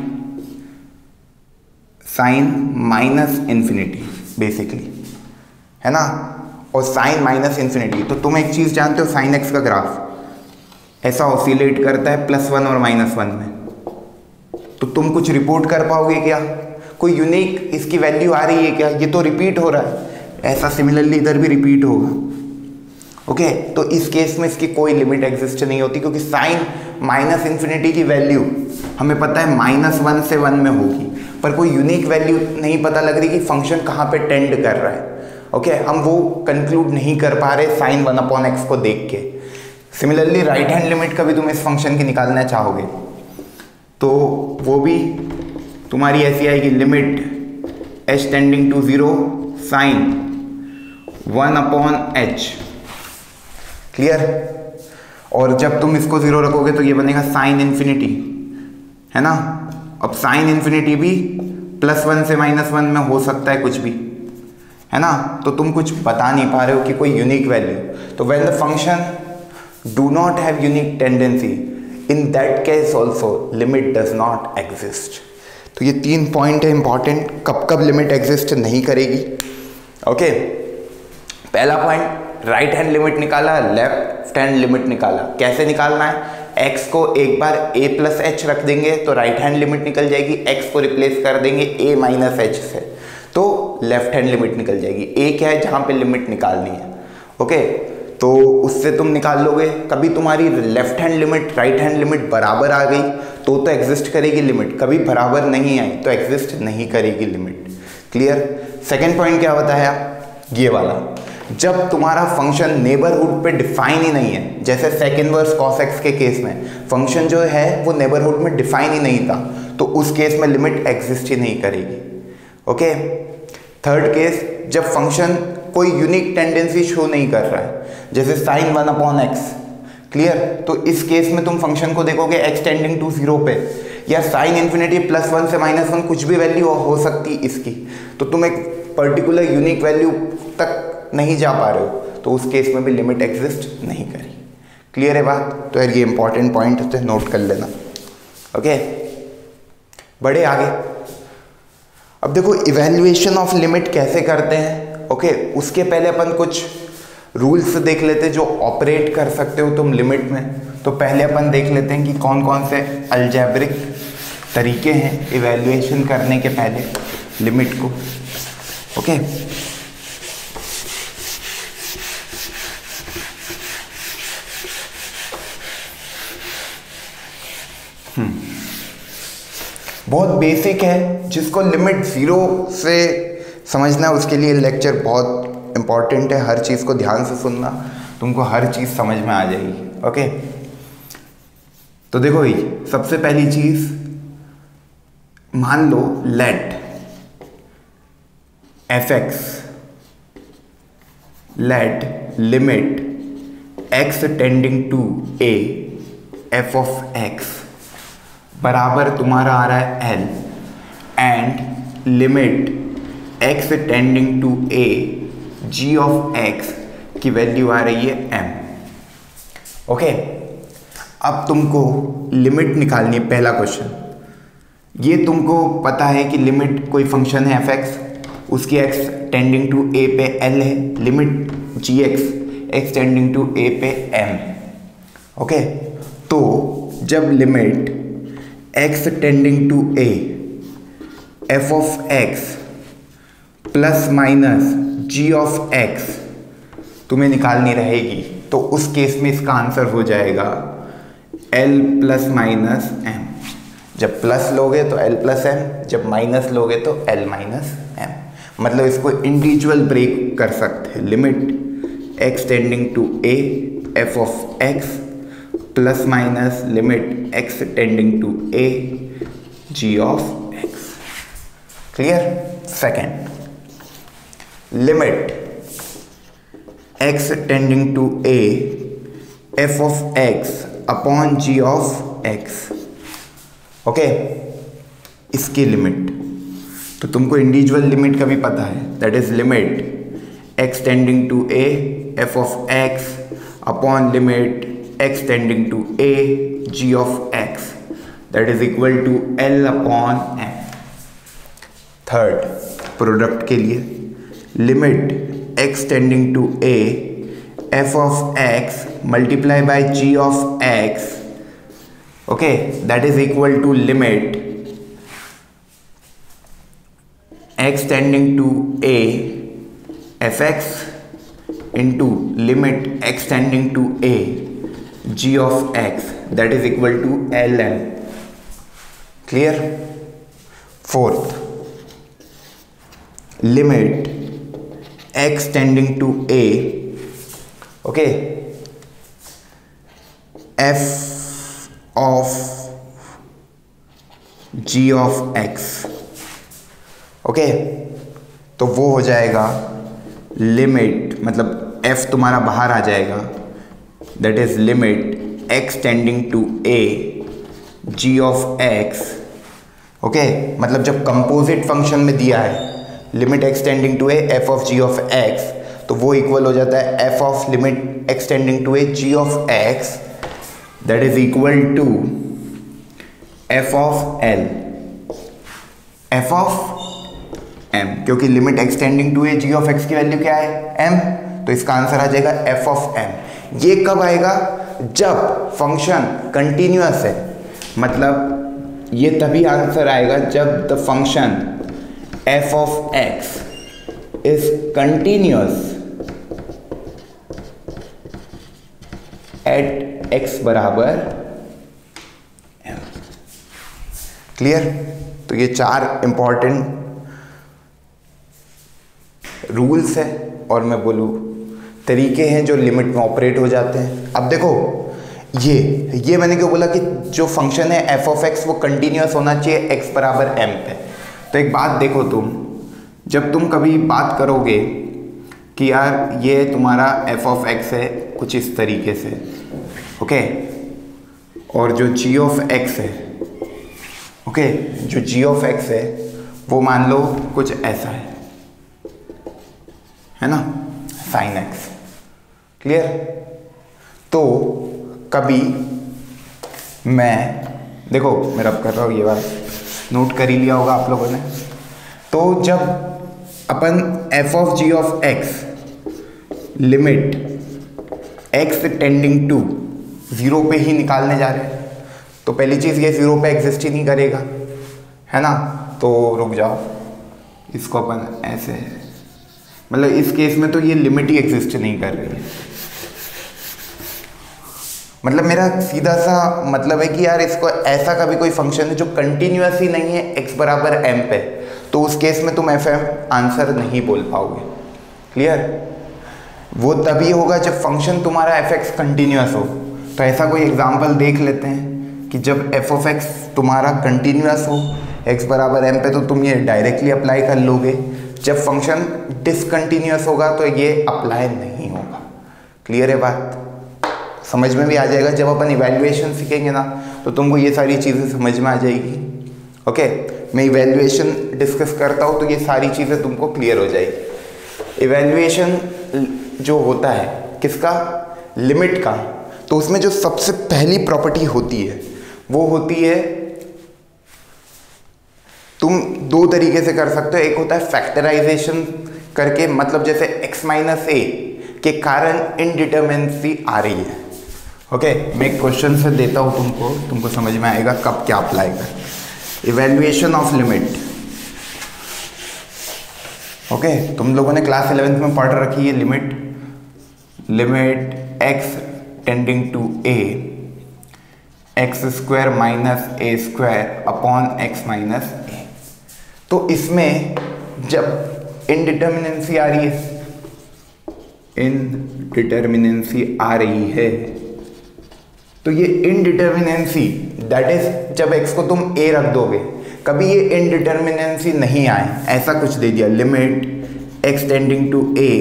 sine minus infinity basically, है ना, और साइन माइनस इन्फिनिटी। तो तुम एक चीज जानते हो, साइन एक्स का ग्राफ ऐसा ऑसिलेट करता है प्लस वन और माइनस वन में, तो तुम कुछ रिपोर्ट कर पाओगे क्या, कोई यूनिक इसकी वैल्यू आ रही है क्या, ये तो रिपीट हो रहा है, ऐसा सिमिलरली इधर भी रिपीट होगा, ओके। तो इस केस में इसकी कोई लिमिट एग्जिस्ट नहीं होती, क्योंकि साइन माइनस इन्फिनिटी की वैल्यू हमें पता है माइनस वन से वन में होगी, पर कोई यूनिक वैल्यू नहीं पता लग रही कि फंक्शन कहाँ पे टेंड कर रहा है, ओके okay, हम वो कंक्लूड नहीं कर पा रहे साइन वन अपॉन एक्स को देख के। सिमिलरली राइट हैंड लिमिट का भी तुम इस फंक्शन की निकालना चाहोगे, तो वो भी तुम्हारी ऐसी आएगी, limit h tending to zero sine one upon h, clear. और जब तुम इसको जीरो रखोगे तो ये बनेगा साइन इन्फिनिटी, है ना। अब साइन इन्फिनिटी भी प्लस वन से माइनस वन में हो सकता है कुछ भी, है ना। तो तुम कुछ बता नहीं पा रहे हो कि कोई यूनिक वैल्यू। तो when the function do not have unique tendency, in that case also limit does not exist. तो ये तीन पॉइंट है इंपॉर्टेंट, कब कब लिमिट एग्जिस्ट नहीं करेगी, ओके। पहला पॉइंट, राइट हैंड लिमिट निकाला, लेफ्ट हैंड लिमिट निकाला। कैसे निकालना है, x को एक बार a प्लस एच रख देंगे तो राइट हैंड लिमिट निकल जाएगी, x को रिप्लेस कर देंगे a माइनस एच से तो लेफ्ट हैंड लिमिट निकल जाएगी। a क्या है, जहां पे लिमिट निकालनी है, ओके। तो उससे तुम निकाल लोगे। कभी तुम्हारी left hand limit right hand limit बराबर आ गई तो तो एग्जिस्ट करेगी लिमिट, कभी बराबर नहीं आई तो एग्जिस्ट नहीं करेगी लिमिट, क्लियर। सेकेंड पॉइंट क्या बताया, ये वाला, जब तुम्हारा फंक्शन नेबरहुड पे डिफाइन ही नहीं है, जैसे सेक इनवर्स कॉस एक्स के केस में फंक्शन जो है वो नेबरहुड में डिफाइन ही नहीं था, तो उस केस में लिमिट एग्जिस्ट ही नहीं करेगी, ओके। थर्ड केस, जब फंक्शन कोई यूनिक टेंडेंसी शो नहीं कर रहा है, जैसे sine one upon x, clear. तो इस केस में तुम फंक्शन को देखोगे एक्स टेंडिंग टू जीरो पे, या साइन इन्फिनिटी प्लस वन से माइनस वन, कुछ भी वैल्यू हो सकती इसकी, तो तुम एक पर्टिकुलर यूनिक वैल्यू तक नहीं जा पा रहे हो, तो उस केस में भी लिमिट एग्जिस्ट नहीं करी, क्लियर है बात। तो यार ये इंपॉर्टेंट पॉइंट है, नोट कर लेना, ओके। बढ़े आगे। अब देखो इवैल्यूएशन ऑफ लिमिट कैसे करते हैं, ओके। उसके पहले अपन कुछ रूल्स देख लेते हैं जो ऑपरेट कर सकते हो तुम लिमिट में। तो पहले अपन देख लेते हैं कि कौन कौन से अलजेब्रिक तरीके हैं इवैल्यूएशन करने के पहले लिमिट को, ओके। बहुत बेसिक है, जिसको लिमिट ज़ीरो से समझना है उसके लिए लेक्चर बहुत इम्पॉर्टेंट है, हर चीज़ को ध्यान से सुनना, तुमको हर चीज़ समझ में आ जाएगी। ओके, तो देखो भाई, सबसे पहली चीज़ मान लो let f x, let limit x tending to a f of x बराबर तुम्हारा आ रहा है l, and limit x tending to a g of x की वैल्यू आ रही है एम। ओके, अब तुमको लिमिट निकालनी है। पहला क्वेश्चन, ये तुमको पता है कि लिमिट कोई फंक्शन है एफ एक्स, उसकी एक्स टेंडिंग टू ए पे एल है, limit g x x tending to a पे एम। ओके, तो जब limit x tending to a f of x plus minus g of x तुम्हें निकालनी रहेगी, तो उस केस में इसका आंसर हो जाएगा एल प्लस माइनस एम। जब प्लस लोगे तो एल प्लस एम, जब माइनस लोगे तो एल माइनस एम। मतलब इसको इंडिविजुअल ब्रेक कर सकते हैं। Limit x tending to a f of x plus minus limit x tending to a g of x. Clear? Second, limit x tending to a f of x upon g of x. Okay, इसकी limit तो तुमको individual limit का भी पता है, that is limit x tending to a f of x upon limit x tending to a g of x, that is equal to L upon m. Third, product के लिए limit x tending to a f of x multiply by g of x, okay, that is equal to limit x tending to a fx into limit x tending to a g of x, that is equal to ln. Clear? Fourth, limit x tending to a, okay, f of g of x, okay okay, तो वो हो जाएगा limit, मतलब f तुम्हारा बाहर आ जाएगा, that is limit x tending to a g of x। Okay, मतलब जब कंपोजिट फंक्शन में दिया है limit x tending to a f of g of x, तो वो इक्वल हो जाता है f of limit x tending to a g of x, that is equal to f of l f of m, क्योंकि limit x tending to a g of x की value क्या है m, तो इसका answer आ जाएगा f of m। ये कब आएगा? जब फंक्शन कंटिन्यूअस है, मतलब ये तभी आंसर आएगा जब the function f of x is continuous at x बराबर m। क्लियर? तो ये चार इंपॉर्टेंट रूल्स है और मैं बोलूँ तरीके हैं जो लिमिट में ऑपरेट हो जाते हैं। अब देखो, ये ये मैंने क्यों बोला कि जो फंक्शन है एफ ऑफ एक्स वो कंटिन्यूअस होना चाहिए एक्स बराबर एम पे। तो एक बात देखो, तुम जब तुम कभी बात करोगे कि यार ये तुम्हारा एफ ऑफ एक्स है कुछ इस तरीके से, ओके, और जो जी ऑफ एक्स है, ओके, जो जी ऑफ एक्स है वो मान लो कुछ ऐसा है है ना, साइन एक्स। क्लियर? तो कभी मैं देखो, मैं रब कर रहा हूँ, ये बात नोट कर ही लिया होगा आप लोगों ने। तो जब अपन f of g of x limit x tending to zero पे ही निकालने जा रहे हैं, तो पहली चीज़ ये ज़ीरो पे एग्जिस्ट ही नहीं करेगा, है ना। तो रुक जाओ, इसको अपन ऐसे, मतलब इस केस में तो ये लिमिट ही एग्जिस्ट नहीं कर रही है। मतलब मेरा सीधा सा मतलब है कि यार इसको ऐसा कभी कोई फंक्शन है जो कंटिन्यूअस ही नहीं है x बराबर m पे, तो उस केस में तुम एफ एम आंसर नहीं बोल पाओगे। क्लियर? वो तभी होगा जब फंक्शन तुम्हारा एफ एक्स कंटिन्यूस हो। तो ऐसा कोई एग्जांपल देख लेते हैं कि जब एफ ऑफ एक्स तुम्हारा कंटिन्यूस हो एक्स बराबर एम पे, तो तुम ये डायरेक्टली अप्लाई कर लोगे। जब फंक्शन डिसकंटिन्यूस होगा तो ये अप्लाई नहीं होगा। क्लियर है बात? समझ में भी आ जाएगा। जब अपन इवैल्यूएशन सीखेंगे ना तो तुमको ये सारी चीज़ें समझ में आ जाएगी। ओके, मैं इवैल्यूएशन डिस्कस करता हूँ तो ये सारी चीज़ें तुमको क्लियर हो जाएगी। इवैल्यूएशन जो होता है किसका? लिमिट का। तो उसमें जो सबसे पहली प्रॉपर्टी होती है वो होती है, तुम दो तरीके से कर सकते हो। एक होता है फैक्टराइजेशन करके, मतलब जैसे x माइनस ए के कारण इनडिटरमिनेंसी आ रही है। ओके, मैं एक क्वेश्चन से देता हूँ तुमको, तुमको समझ में आएगा कब क्या अप्लाई कर। Evaluation of limit. ओके, तुम लोगों ने क्लास इलेवेंथ में पढ़ रखी है limit limit x tending to a x square minus a square upon x minus a. तो इसमें जब इनडिटरमिनेंसी आ रही है इनडिटरमिनेंसी आ रही है तो ये इनडिटरमिनेंसी दैट इज जब x को तुम a रख दोगे, कभी ये इनडिटरमिनेंसी नहीं आए, ऐसा कुछ दे दिया limit x tending to a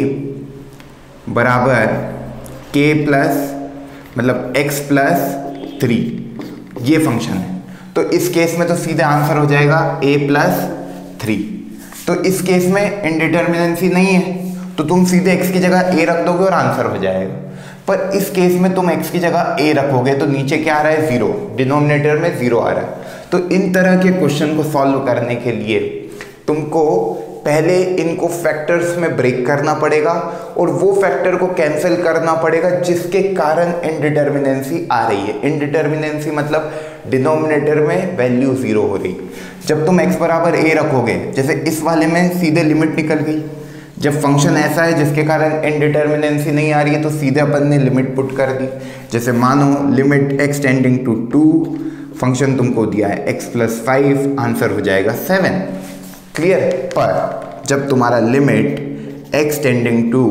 बराबर k प्लस मतलब x प्लस थ्री, ये फंक्शन है। तो इस केस में तो सीधे आंसर हो जाएगा a प्लस थ्री। तो इस केस में इनडिटरमिनेंसी नहीं है तो तुम सीधे x की जगह a रख दोगे और आंसर हो जाएगा। पर इस केस में तुम x की जगह a रखोगे तो नीचे क्या आ रहा है? जीरो, डिनोमिनेटर में जीरो आ रहा है। तो इन तरह के क्वेश्चन को सॉल्व करने के लिए तुमको पहले इनको फैक्टर्स में ब्रेक करना पड़ेगा और वो फैक्टर को कैंसिल करना पड़ेगा जिसके कारण इनडिटरमिनेंसी आ रही है। इनडिटरमिनेंसी मतलब डिनोमिनेटर में वैल्यू जीरो हो रही। जब तुम x बराबर a रखोगे, जैसे इस वाले में सीधे लिमिट निकल गई। जब फंक्शन ऐसा है जिसके कारण इनडिटरमिनेंसी नहीं आ रही है तो सीधे अपन ने लिमिट पुट कर दी। जैसे मानो limit x tending to two, function तुमको दिया है x प्लस फाइव, आंसर हो जाएगा सेवन। क्लियर? पर जब तुम्हारा limit x tending to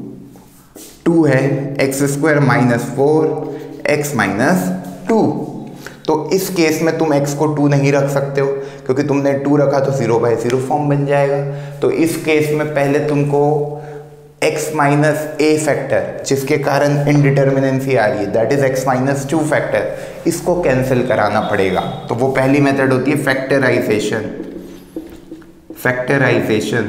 two है x square minus four x minus two, तो इस केस में तुम x को टू नहीं रख सकते हो क्योंकि तुमने टू रखा तो जीरो बाई जीरो फॉर्म बन जाएगा। तो इस केस में पहले तुमको x माइनस ए फैक्टर जिसके कारण इनडिटरमिनेंसी आ रही है that is x minus two factor, इसको कैंसिल कराना पड़ेगा। तो वो पहली मेथड होती है फैक्टराइजेशन। फैक्टराइजेशन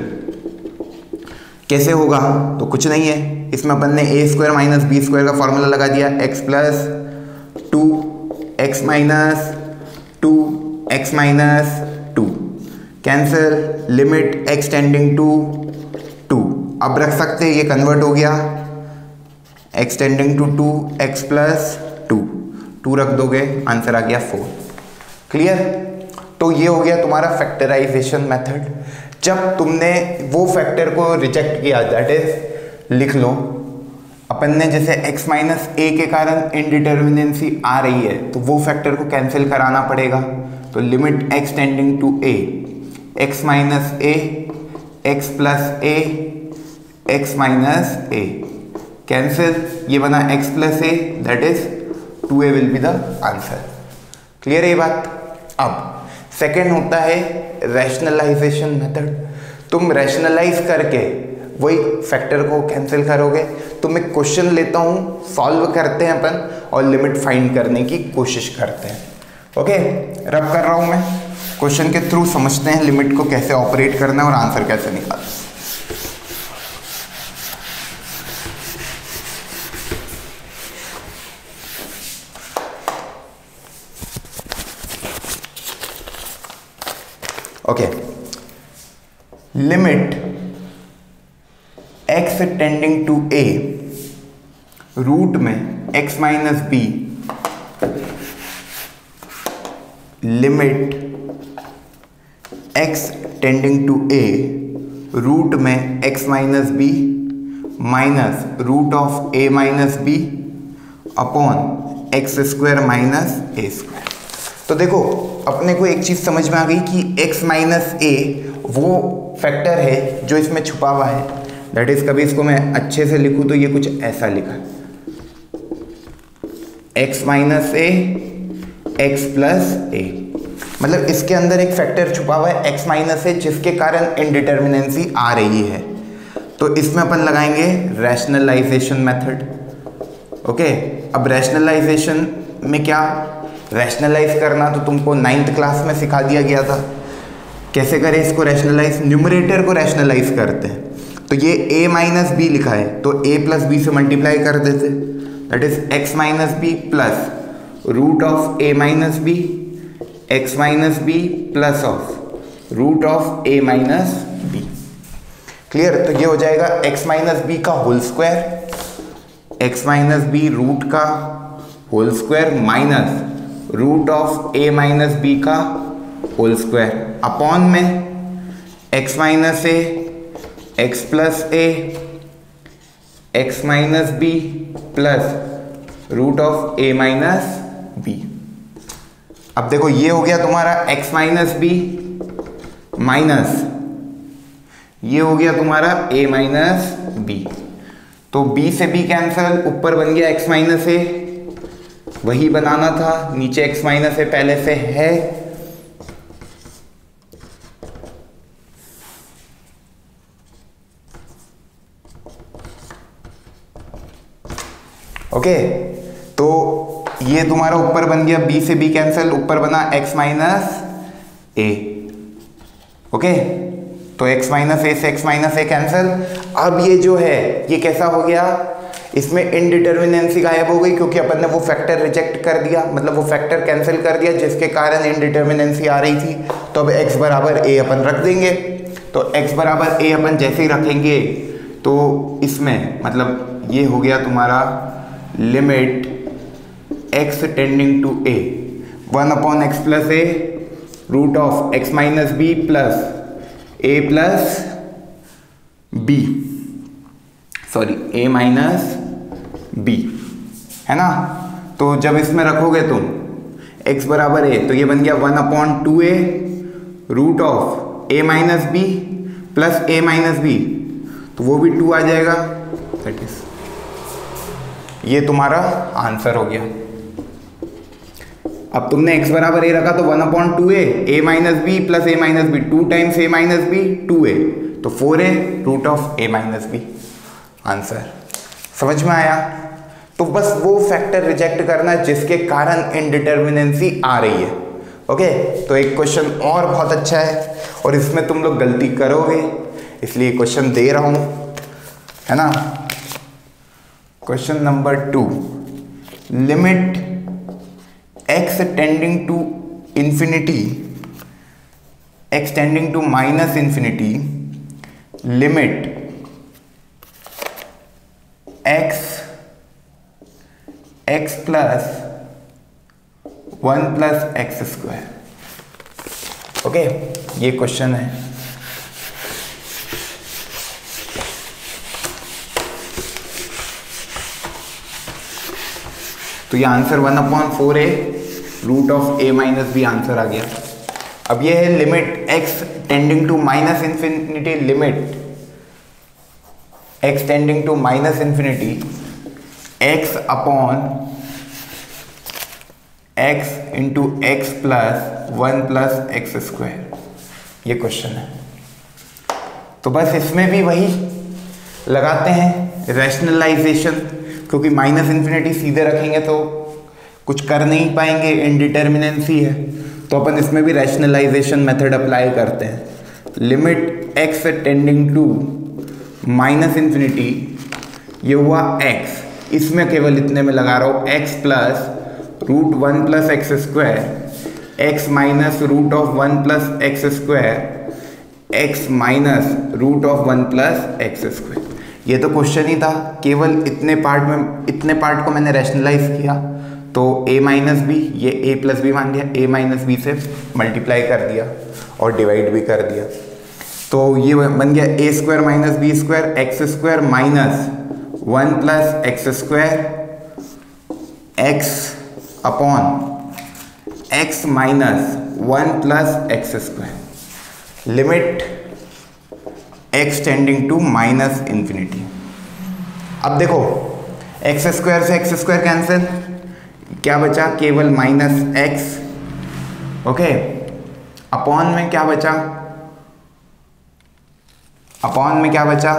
कैसे होगा? तो कुछ नहीं है, इसमें अपन ने a square minus b square का फॉर्मूला लगा दिया, x plus two x minus two x minus two cancel, limit x tending to two. अब रख सकते हैं, ये कन्वर्ट हो गया x tending to two x plus two, two रख दोगे आंसर आ गया फोर। क्लियर? तो ये हो गया तुम्हारा फैक्टराइजेशन मेथड। जब तुमने वो फैक्टर को रिजेक्ट किया दैट इज लिख लो, अपन ने जैसे x माइनस ए के कारण इनडिटरमिनेंसी आ रही है तो वो फैक्टर को कैंसिल कराना पड़ेगा। तो limit x tending to a x minus a x plus a x minus a cancel, ये बना x plus a that is two a will be the answer. Clear है ये बात? अब सेकेंड होता है रैशनलाइजेशन मेथड। तुम रैशनलाइज करके वही फैक्टर को कैंसिल करोगे। तो मैं क्वेश्चन लेता हूँ, सॉल्व करते हैं अपन और लिमिट फाइंड करने की कोशिश करते हैं। ओके, रब कर रहा हूँ मैं, क्वेश्चन के थ्रू समझते हैं लिमिट को कैसे ऑपरेट करना है और आंसर कैसे निकालना है। Okay, limit x tending to a root में x minus b, limit x tending to a root में x minus b minus root of a minus b upon x square minus a square. तो देखो अपने को एक चीज़ समझ में आ गई कि x माइनस ए वो फैक्टर है जो इसमें छुपा हुआ है, दैट इज कभी इसको मैं अच्छे से लिखूं तो ये कुछ ऐसा लिखा, x minus a x plus a, मतलब इसके अंदर एक फैक्टर छुपा हुआ है x माइनस ए जिसके कारण इनडिटर्मिनेंसी आ रही है। तो इसमें अपन लगाएंगे रैशनलाइजेशन मेथड। ओके, अब रैशनलाइजेशन में क्या, रैशनलाइज करना तो तुमको नाइन्थ क्लास में सिखा दिया गया था। कैसे करें इसको रैशनलाइज, न्यूमरेटर को रैशनलाइज करते हैं। तो ये a माइनस बी लिखा है तो a प्लस बी से मल्टीप्लाई कर देते, that is x minus b plus root of a minus b, x minus b plus of root of a minus b. Clear? तो ये हो जाएगा x माइनस बी का whole square, x minus b root का whole square minus root of a minus b का whole square upon में x minus a x plus a x minus b plus root of a minus b. अब देखो ये हो गया तुम्हारा x minus b minus ये हो गया तुम्हारा a माइनस बी। तो b से b कैंसल, ऊपर बन गया x माइनस ए, वही बनाना था, नीचे x माइनस ए पहले से है। ओके okay, तो ये तुम्हारा ऊपर बन गया b से b कैंसल, ऊपर बना x माइनस ए। ओके, तो x माइनस ए से x माइनस ए कैंसल। अब ये जो है ये कैसा हो गया, इसमें इनडिटर्मिनेंसी गायब हो गई क्योंकि अपन ने वो फैक्टर रिजेक्ट कर दिया, मतलब वो फैक्टर कैंसिल कर दिया जिसके कारण इनडिटर्मिनेंसी आ रही थी। तो अब x बराबर a अपन रख देंगे। तो x बराबर a अपन जैसे ही रखेंगे तो इसमें मतलब ये हो गया तुम्हारा limit x tending to a, one upon x plus a root of x minus b plus a plus b, sorry a minus b, है ना। तो जब इसमें रखोगे तुम x बराबर a तो ये बन गया one upon two a root of a minus b plus a minus b, तो वो भी टू आ जाएगा, दैट इज ये तुम्हारा आंसर हो गया। अब तुमने x बराबर a रखा तो one upon two a a minus b plus a minus b, two times a minus b two a, तो four a root of a minus b, answer. समझ में आया? तो बस वो फैक्टर रिजेक्ट करना जिसके कारण इनडिटर्मिनेंसी आ रही है। ओके, तो एक क्वेश्चन और बहुत अच्छा है और इसमें तुम लोग गलती करोगे इसलिए क्वेश्चन दे रहा हूं, है ना। Question number two, limit x tending to infinity x tending to minus infinity limit x x plus one plus x square. Okay, ये क्वेश्चन है। तो ये answer one upon four a root of a minus b answer आ गया। अब ये है limit x tending to minus infinity, limit x tending to minus infinity x upon x into x plus one plus x square, ये question है। तो बस इसमें भी वही लगाते हैं रैशनलाइजेशन, क्योंकि माइनस इन्फिनिटी सीधे रखेंगे तो कुछ कर नहीं पाएंगे, इनडिटर्मिनेंसी है। तो अपन इसमें भी रैशनलाइजेशन मेथड अप्लाई करते हैं। Limit x tending to minus infinity, ये हुआ x, इसमें केवल इतने में लगा रहा हूँ x plus root one plus x square, x minus root of one plus x square, x minus root of one plus x square. ये तो क्वेश्चन ही था, केवल इतने पार्ट में इतने पार्ट को मैंने रैशनलाइज किया। तो a माइनस बी, ये a प्लस बी मान लिया, a माइनस बी से मल्टीप्लाई कर दिया और डिवाइड भी कर दिया। तो ये बन गया a square minus b square x square minus one plus x square x upon x minus one plus x square. Limit x tending to minus infinity. अब देखो एक्स स्क्वायर से एक्स स्क्वायर कैंसिल, क्या बचा केवल minus x, okay, upon में क्या बचा, upon में क्या बचा,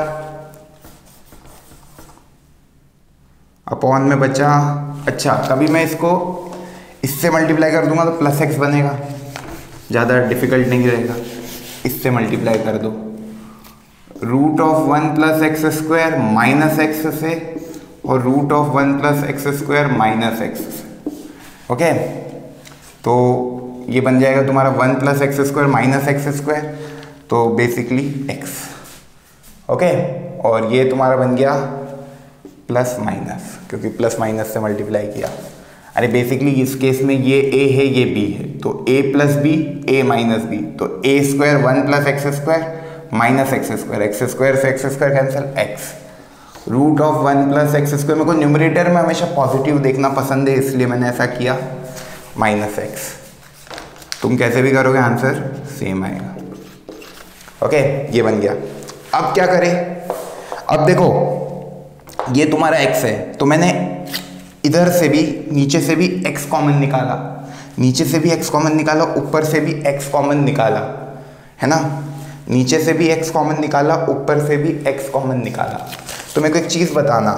अपॉन में बचा, अच्छा कभी मैं इसको इससे मल्टीप्लाई कर दूंगा तो प्लस एक्स बनेगा, ज़्यादा डिफिकल्ट नहीं रहेगा, इससे मल्टीप्लाई कर दो, root of one plus x square minus x से और root of one plus x square minus x से, ओके, तो ये बन जाएगा तुम्हारा one plus x square minus x square, तो बेसिकली एक्स, ओके, और ये तुम्हारा बन गया प्लस माइनस, क्योंकि प्लस माइनस से मल्टीप्लाई किया। अरे बेसिकली इस केस में ये a है ये b है, तो a plus b a minus b, तो a square one plus x square minus x square, x square से x square cancel, x, root of one plus x square. मेरे को न्यूमरेटर में हमेशा पॉजिटिव देखना पसंद है, इसलिए मैंने ऐसा किया, माइनस एक्स। तुम कैसे भी करोगे आंसर सेम आएगा, ओके, ये बन गया। अब क्या करें, अब देखो ये तुम्हारा x है, तो मैंने इधर से भी नीचे से भी x कॉमन निकाला, नीचे से भी x कॉमन निकाला, ऊपर से भी x कॉमन निकाला, है ना, नीचे से भी x कॉमन निकाला, ऊपर से भी x कॉमन निकाला। तो मेरे को एक चीज़ बताना,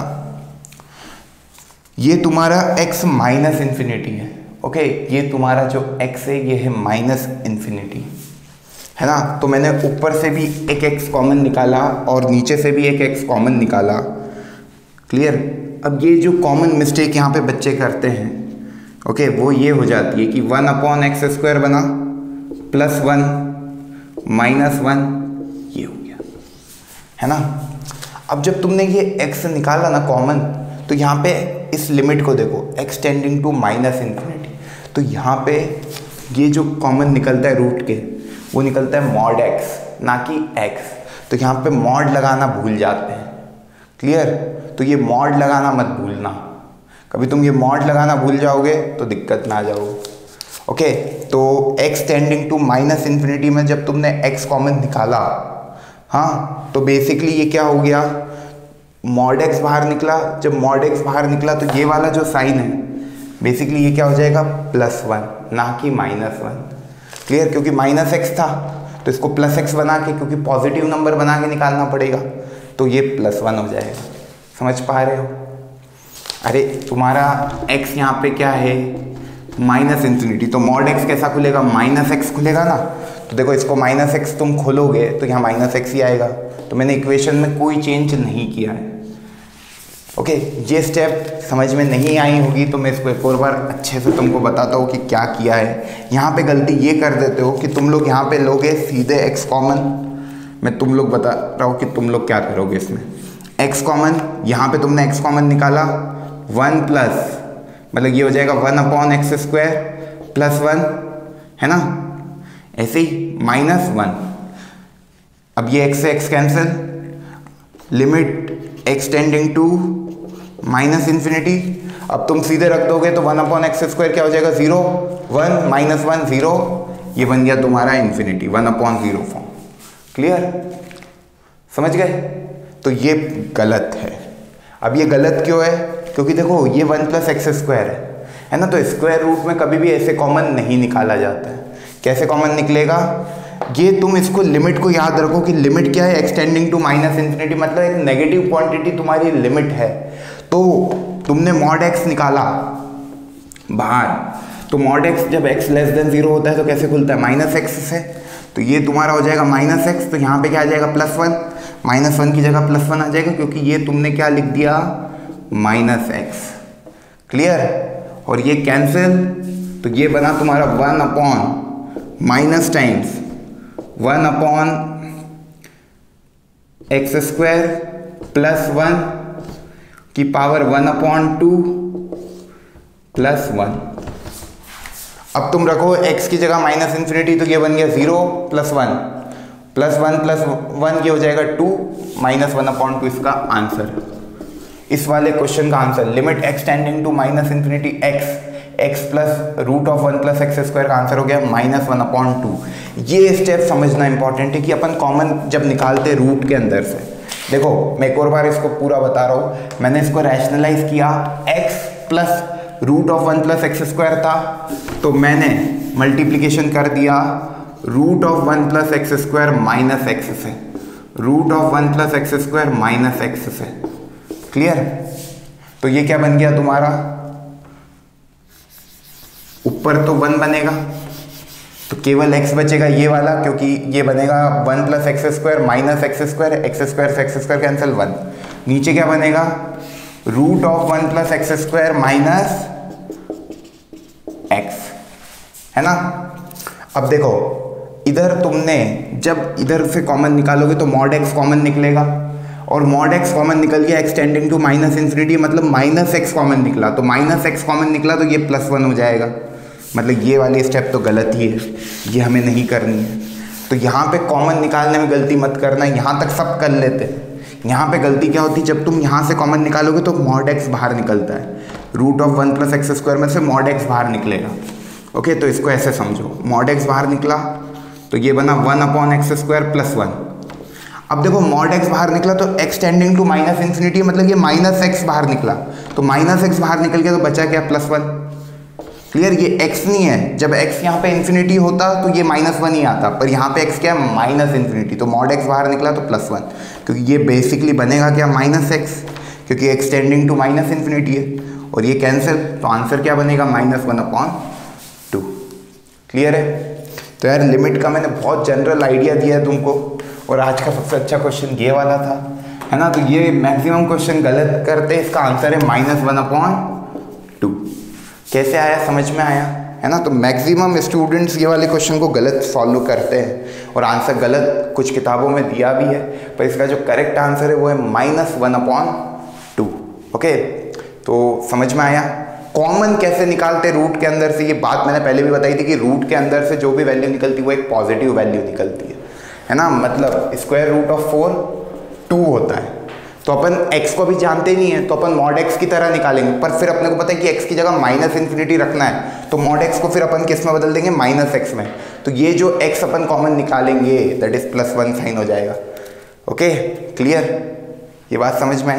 ये तुम्हारा x माइनस इन्फिनिटी है, ओके, ये तुम्हारा जो x है ये है माइनस इन्फिनिटी, है ना, तो मैंने ऊपर से भी एक x कॉमन निकाला और नीचे से भी एक x कॉमन निकाला, क्लियर। अब ये जो कॉमन मिस्टेक यहाँ पे बच्चे करते हैं, ओके, वो ये हो जाती है कि वन अपॉन एक्स स्क्वायर बना प्लस वन माइनस वन, ये हो गया, है ना। अब जब तुमने ये x निकाला ना कॉमन, तो यहाँ पे इस लिमिट को देखो, x tending to minus infinity, तो यहाँ पे ये जो कॉमन निकलता है रूट के, वो निकलता है मॉड x, ना कि x, तो यहाँ पे मॉड लगाना भूल जाते हैं, क्लियर। तो ये मॉड लगाना मत भूलना, कभी तुम ये मॉड लगाना भूल जाओगे तो दिक्कत में आ जाओगे, ओके। तो x tending to minus infinity में जब तुमने x कॉमन निकाला, हाँ, तो बेसिकली ये क्या हो गया, मॉड x बाहर निकला, जब मॉड x बाहर निकला तो ये वाला जो साइन है बेसिकली ये क्या हो जाएगा, प्लस वन, ना कि माइनस वन, क्लियर, क्योंकि माइनस एक्स था तो इसको प्लस एक्स बना के, क्योंकि पॉजिटिव नंबर बना के निकालना पड़ेगा, तो ये प्लस वन हो जाएगा, समझ पा रहे हो। अरे तुम्हारा x यहाँ पे क्या है, माइनस इन्फिनिटी, तो मॉड x कैसा खुलेगा, माइनस एक्स खुलेगा ना, तो देखो इसको माइनस एक्स तुम खोलोगे तो यहाँ माइनस एक्स ही आएगा, तो मैंने इक्वेशन में कोई चेंज नहीं किया है, ओके। ये स्टेप समझ में नहीं आई होगी तो मैं इसको एक और बार अच्छे से तुमको बताता हूँ कि क्या किया है। यहाँ पे गलती ये कर देते हो कि तुम लोग यहाँ पे लोगे सीधे x कॉमन, मैं तुम लोग बता रहा हूँ कि तुम लोग क्या करोगे इसमें, x कॉमन, यहाँ पे तुमने x कॉमन निकाला, वन प्लस, मतलब ये हो जाएगा one upon x square plus one, है ना, ऐसे ही माइनस वन, अब ये x से x cancel, limit x tending to minus infinity, अब तुम सीधे रख दोगे तो वन अपॉन एक्स स्क्वायर क्या हो जाएगा, zero, one minus one zero, ये बन गया तुम्हारा infinity, one upon zero form, clear, समझ गए। तो ये गलत है। अब ये गलत क्यों है, क्योंकि देखो ये वन प्लस एक्स स्क्वायर है, है ना, तो स्क्वायर रूट में कभी भी ऐसे कॉमन नहीं निकाला जाता है। कैसे कॉमन निकलेगा, ये तुम इसको लिमिट को याद रखो कि लिमिट क्या है, एक्सटेंडिंग टू माइनस इन्फिनिटी, मतलब एक नेगेटिव क्वांटिटी तुम्हारी लिमिट है। तो तुमने मॉड एक्स निकाला बाहर, तो मॉड एक्स जब एक्स लेस देन जीरो होता है तो कैसे खुलता है, माइनस एक्स से, तो ये तुम्हारा हो जाएगा माइनस एक्स, तो यहाँ पे क्या आ जाएगा, प्लस वन, माइनस वन की जगह प्लस वन आ जाएगा, क्योंकि ये तुमने क्या लिख दिया, माइनस एक्स, क्लियर। और ये कैंसिल, तो ये बना तुम्हारा one upon minus times one upon x square plus one की power one upon two plus one. अब तुम रखो x की जगह माइनस इन्फिनिटी, तो ये बन गया zero plus one, plus one plus one ये हो जाएगा two, minus one upon two इसका आंसर। इस वाले क्वेश्चन का answer limit x tending to minus infinity x, x plus root of one plus x square का आंसर हो गया माइनस वन अपॉन टू। ये स्टेप समझना इंपॉर्टेंट है कि अपन कॉमन जब निकालते रूट के अंदर से, देखो मैं एक और बार इसको पूरा बता रहा हूँ, मैंने इसको रैशनलाइज किया, x plus root of one plus x square था, तो मैंने मल्टीप्लीकेशन कर दिया root of one plus x square minus x से, root of one plus x square minus x से। क्लियर? तो ये क्या बन गया तुम्हारा, ऊपर तो वन बनेगा तो केवल x बचेगा ये वाला, क्योंकि ये बनेगा one plus x square minus x square, x square से एक्स स्क्वायर कैंसिल वन। नीचे क्या बनेगा, root of one plus x square minus x, है ना। अब देखो इधर तुमने जब इधर से कॉमन निकालोगे तो मॉड एक्स कॉमन निकलेगा, और मॉड एक्स कॉमन निकल गया, x tending to minus infinity, मतलब माइनस एक्स कॉमन निकला, तो माइनस एक्स कॉमन निकला तो ये प्लस वन हो जाएगा, मतलब ये वाली स्टेप तो गलत ही है, ये हमें नहीं करनी है। तो यहाँ पे कॉमन निकालने में गलती मत करना, यहाँ तक सब कर लेते हैं। यहाँ पे गलती क्या होती है, जब तुम यहाँ से कॉमन निकालोगे तो मॉड एक्स बाहर निकलता है, root of one plus x square में से मॉड एक्स बाहर निकलेगा। ओके, तो इसको ऐसे समझो, मॉड एक्स बाहर निकला तो ये बना one upon x square plus one. अब देखो मॉड एक्स बाहर निकला तो x tending to minus infinity, मतलब ये माइनस एक्स बाहर निकला, तो माइनस एक्स बाहर निकल गया तो बचा क्या, प्लस वन। क्लियर? ये x नहीं है, जब x यहाँ पे इन्फिनिटी होता तो ये माइनस वन ही आता, पर यहाँ पे x क्या है, माइनस इन्फिनिटी, तो मॉड x बाहर निकला तो प्लस वन, क्योंकि ये बेसिकली बनेगा क्या, माइनस एक्स, क्योंकि x tending to minus infinity है, और ये कैंसिल, तो आंसर क्या बनेगा, minus one upon two. Clear है? तो यार लिमिट का मैंने बहुत जनरल आइडिया दिया है तुमको, और आज का सबसे अच्छा क्वेश्चन ये वाला था, है ना। तो ये मैक्सिमम क्वेश्चन गलत करते, इसका आंसर है माइनस वन अपॉन टू। कैसे आया, समझ में आया, है ना। तो मैक्सिमम स्टूडेंट्स ये वाले क्वेश्चन को गलत फॉलो करते हैं, और आंसर गलत कुछ किताबों में दिया भी है, पर इसका जो करेक्ट आंसर है वो है minus one upon two. Okay, तो समझ में आया। कॉमन कैसे निकालते रूट के अंदर से, ये बात मैंने पहले भी बताई थी कि रूट के अंदर से जो भी वैल्यू निकलती है वो एक पॉजिटिव वैल्यू निकलती है, है ना। मतलब square root of four two होता है, तो अपन x को भी जानते नहीं है, तो अपन मॉड x की तरह निकालेंगे, पर फिर अपने को पता है कि x की जगह माइनस इन्फिनिटी रखना है, तो मॉड x को फिर अपन किस में बदल देंगे, माइनस एक्स में। तो ये जो x अपन कॉमन निकालेंगे that is plus one sign हो जाएगा। Okay, clear? ये बात समझ में आई?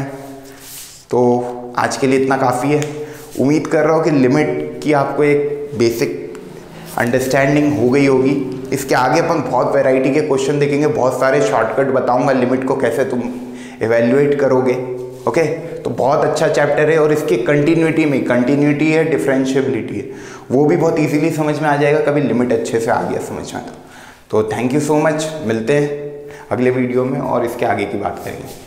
तो आज के लिए इतना काफ़ी है। उम्मीद कर रहा हूँ कि लिमिट की आपको एक बेसिक अंडरस्टैंडिंग हो गई होगी। इसके आगे अपन बहुत वैरायटी के क्वेश्चन देखेंगे, बहुत सारे शॉर्टकट बताऊंगा लिमिट को कैसे तुम इवेल्युएट करोगे। ओके, तो बहुत अच्छा चैप्टर है, और इसकी कंटिन्यूटी में कंटिन्यूटी है, डिफरेंशिएबिलिटी है, वो भी बहुत इजीली समझ में आ जाएगा, कभी लिमिट अच्छे से आ गया समझ में। तो थैंक यू सो मच, मिलते हैं अगले वीडियो में और इसके आगे की बात करेंगे।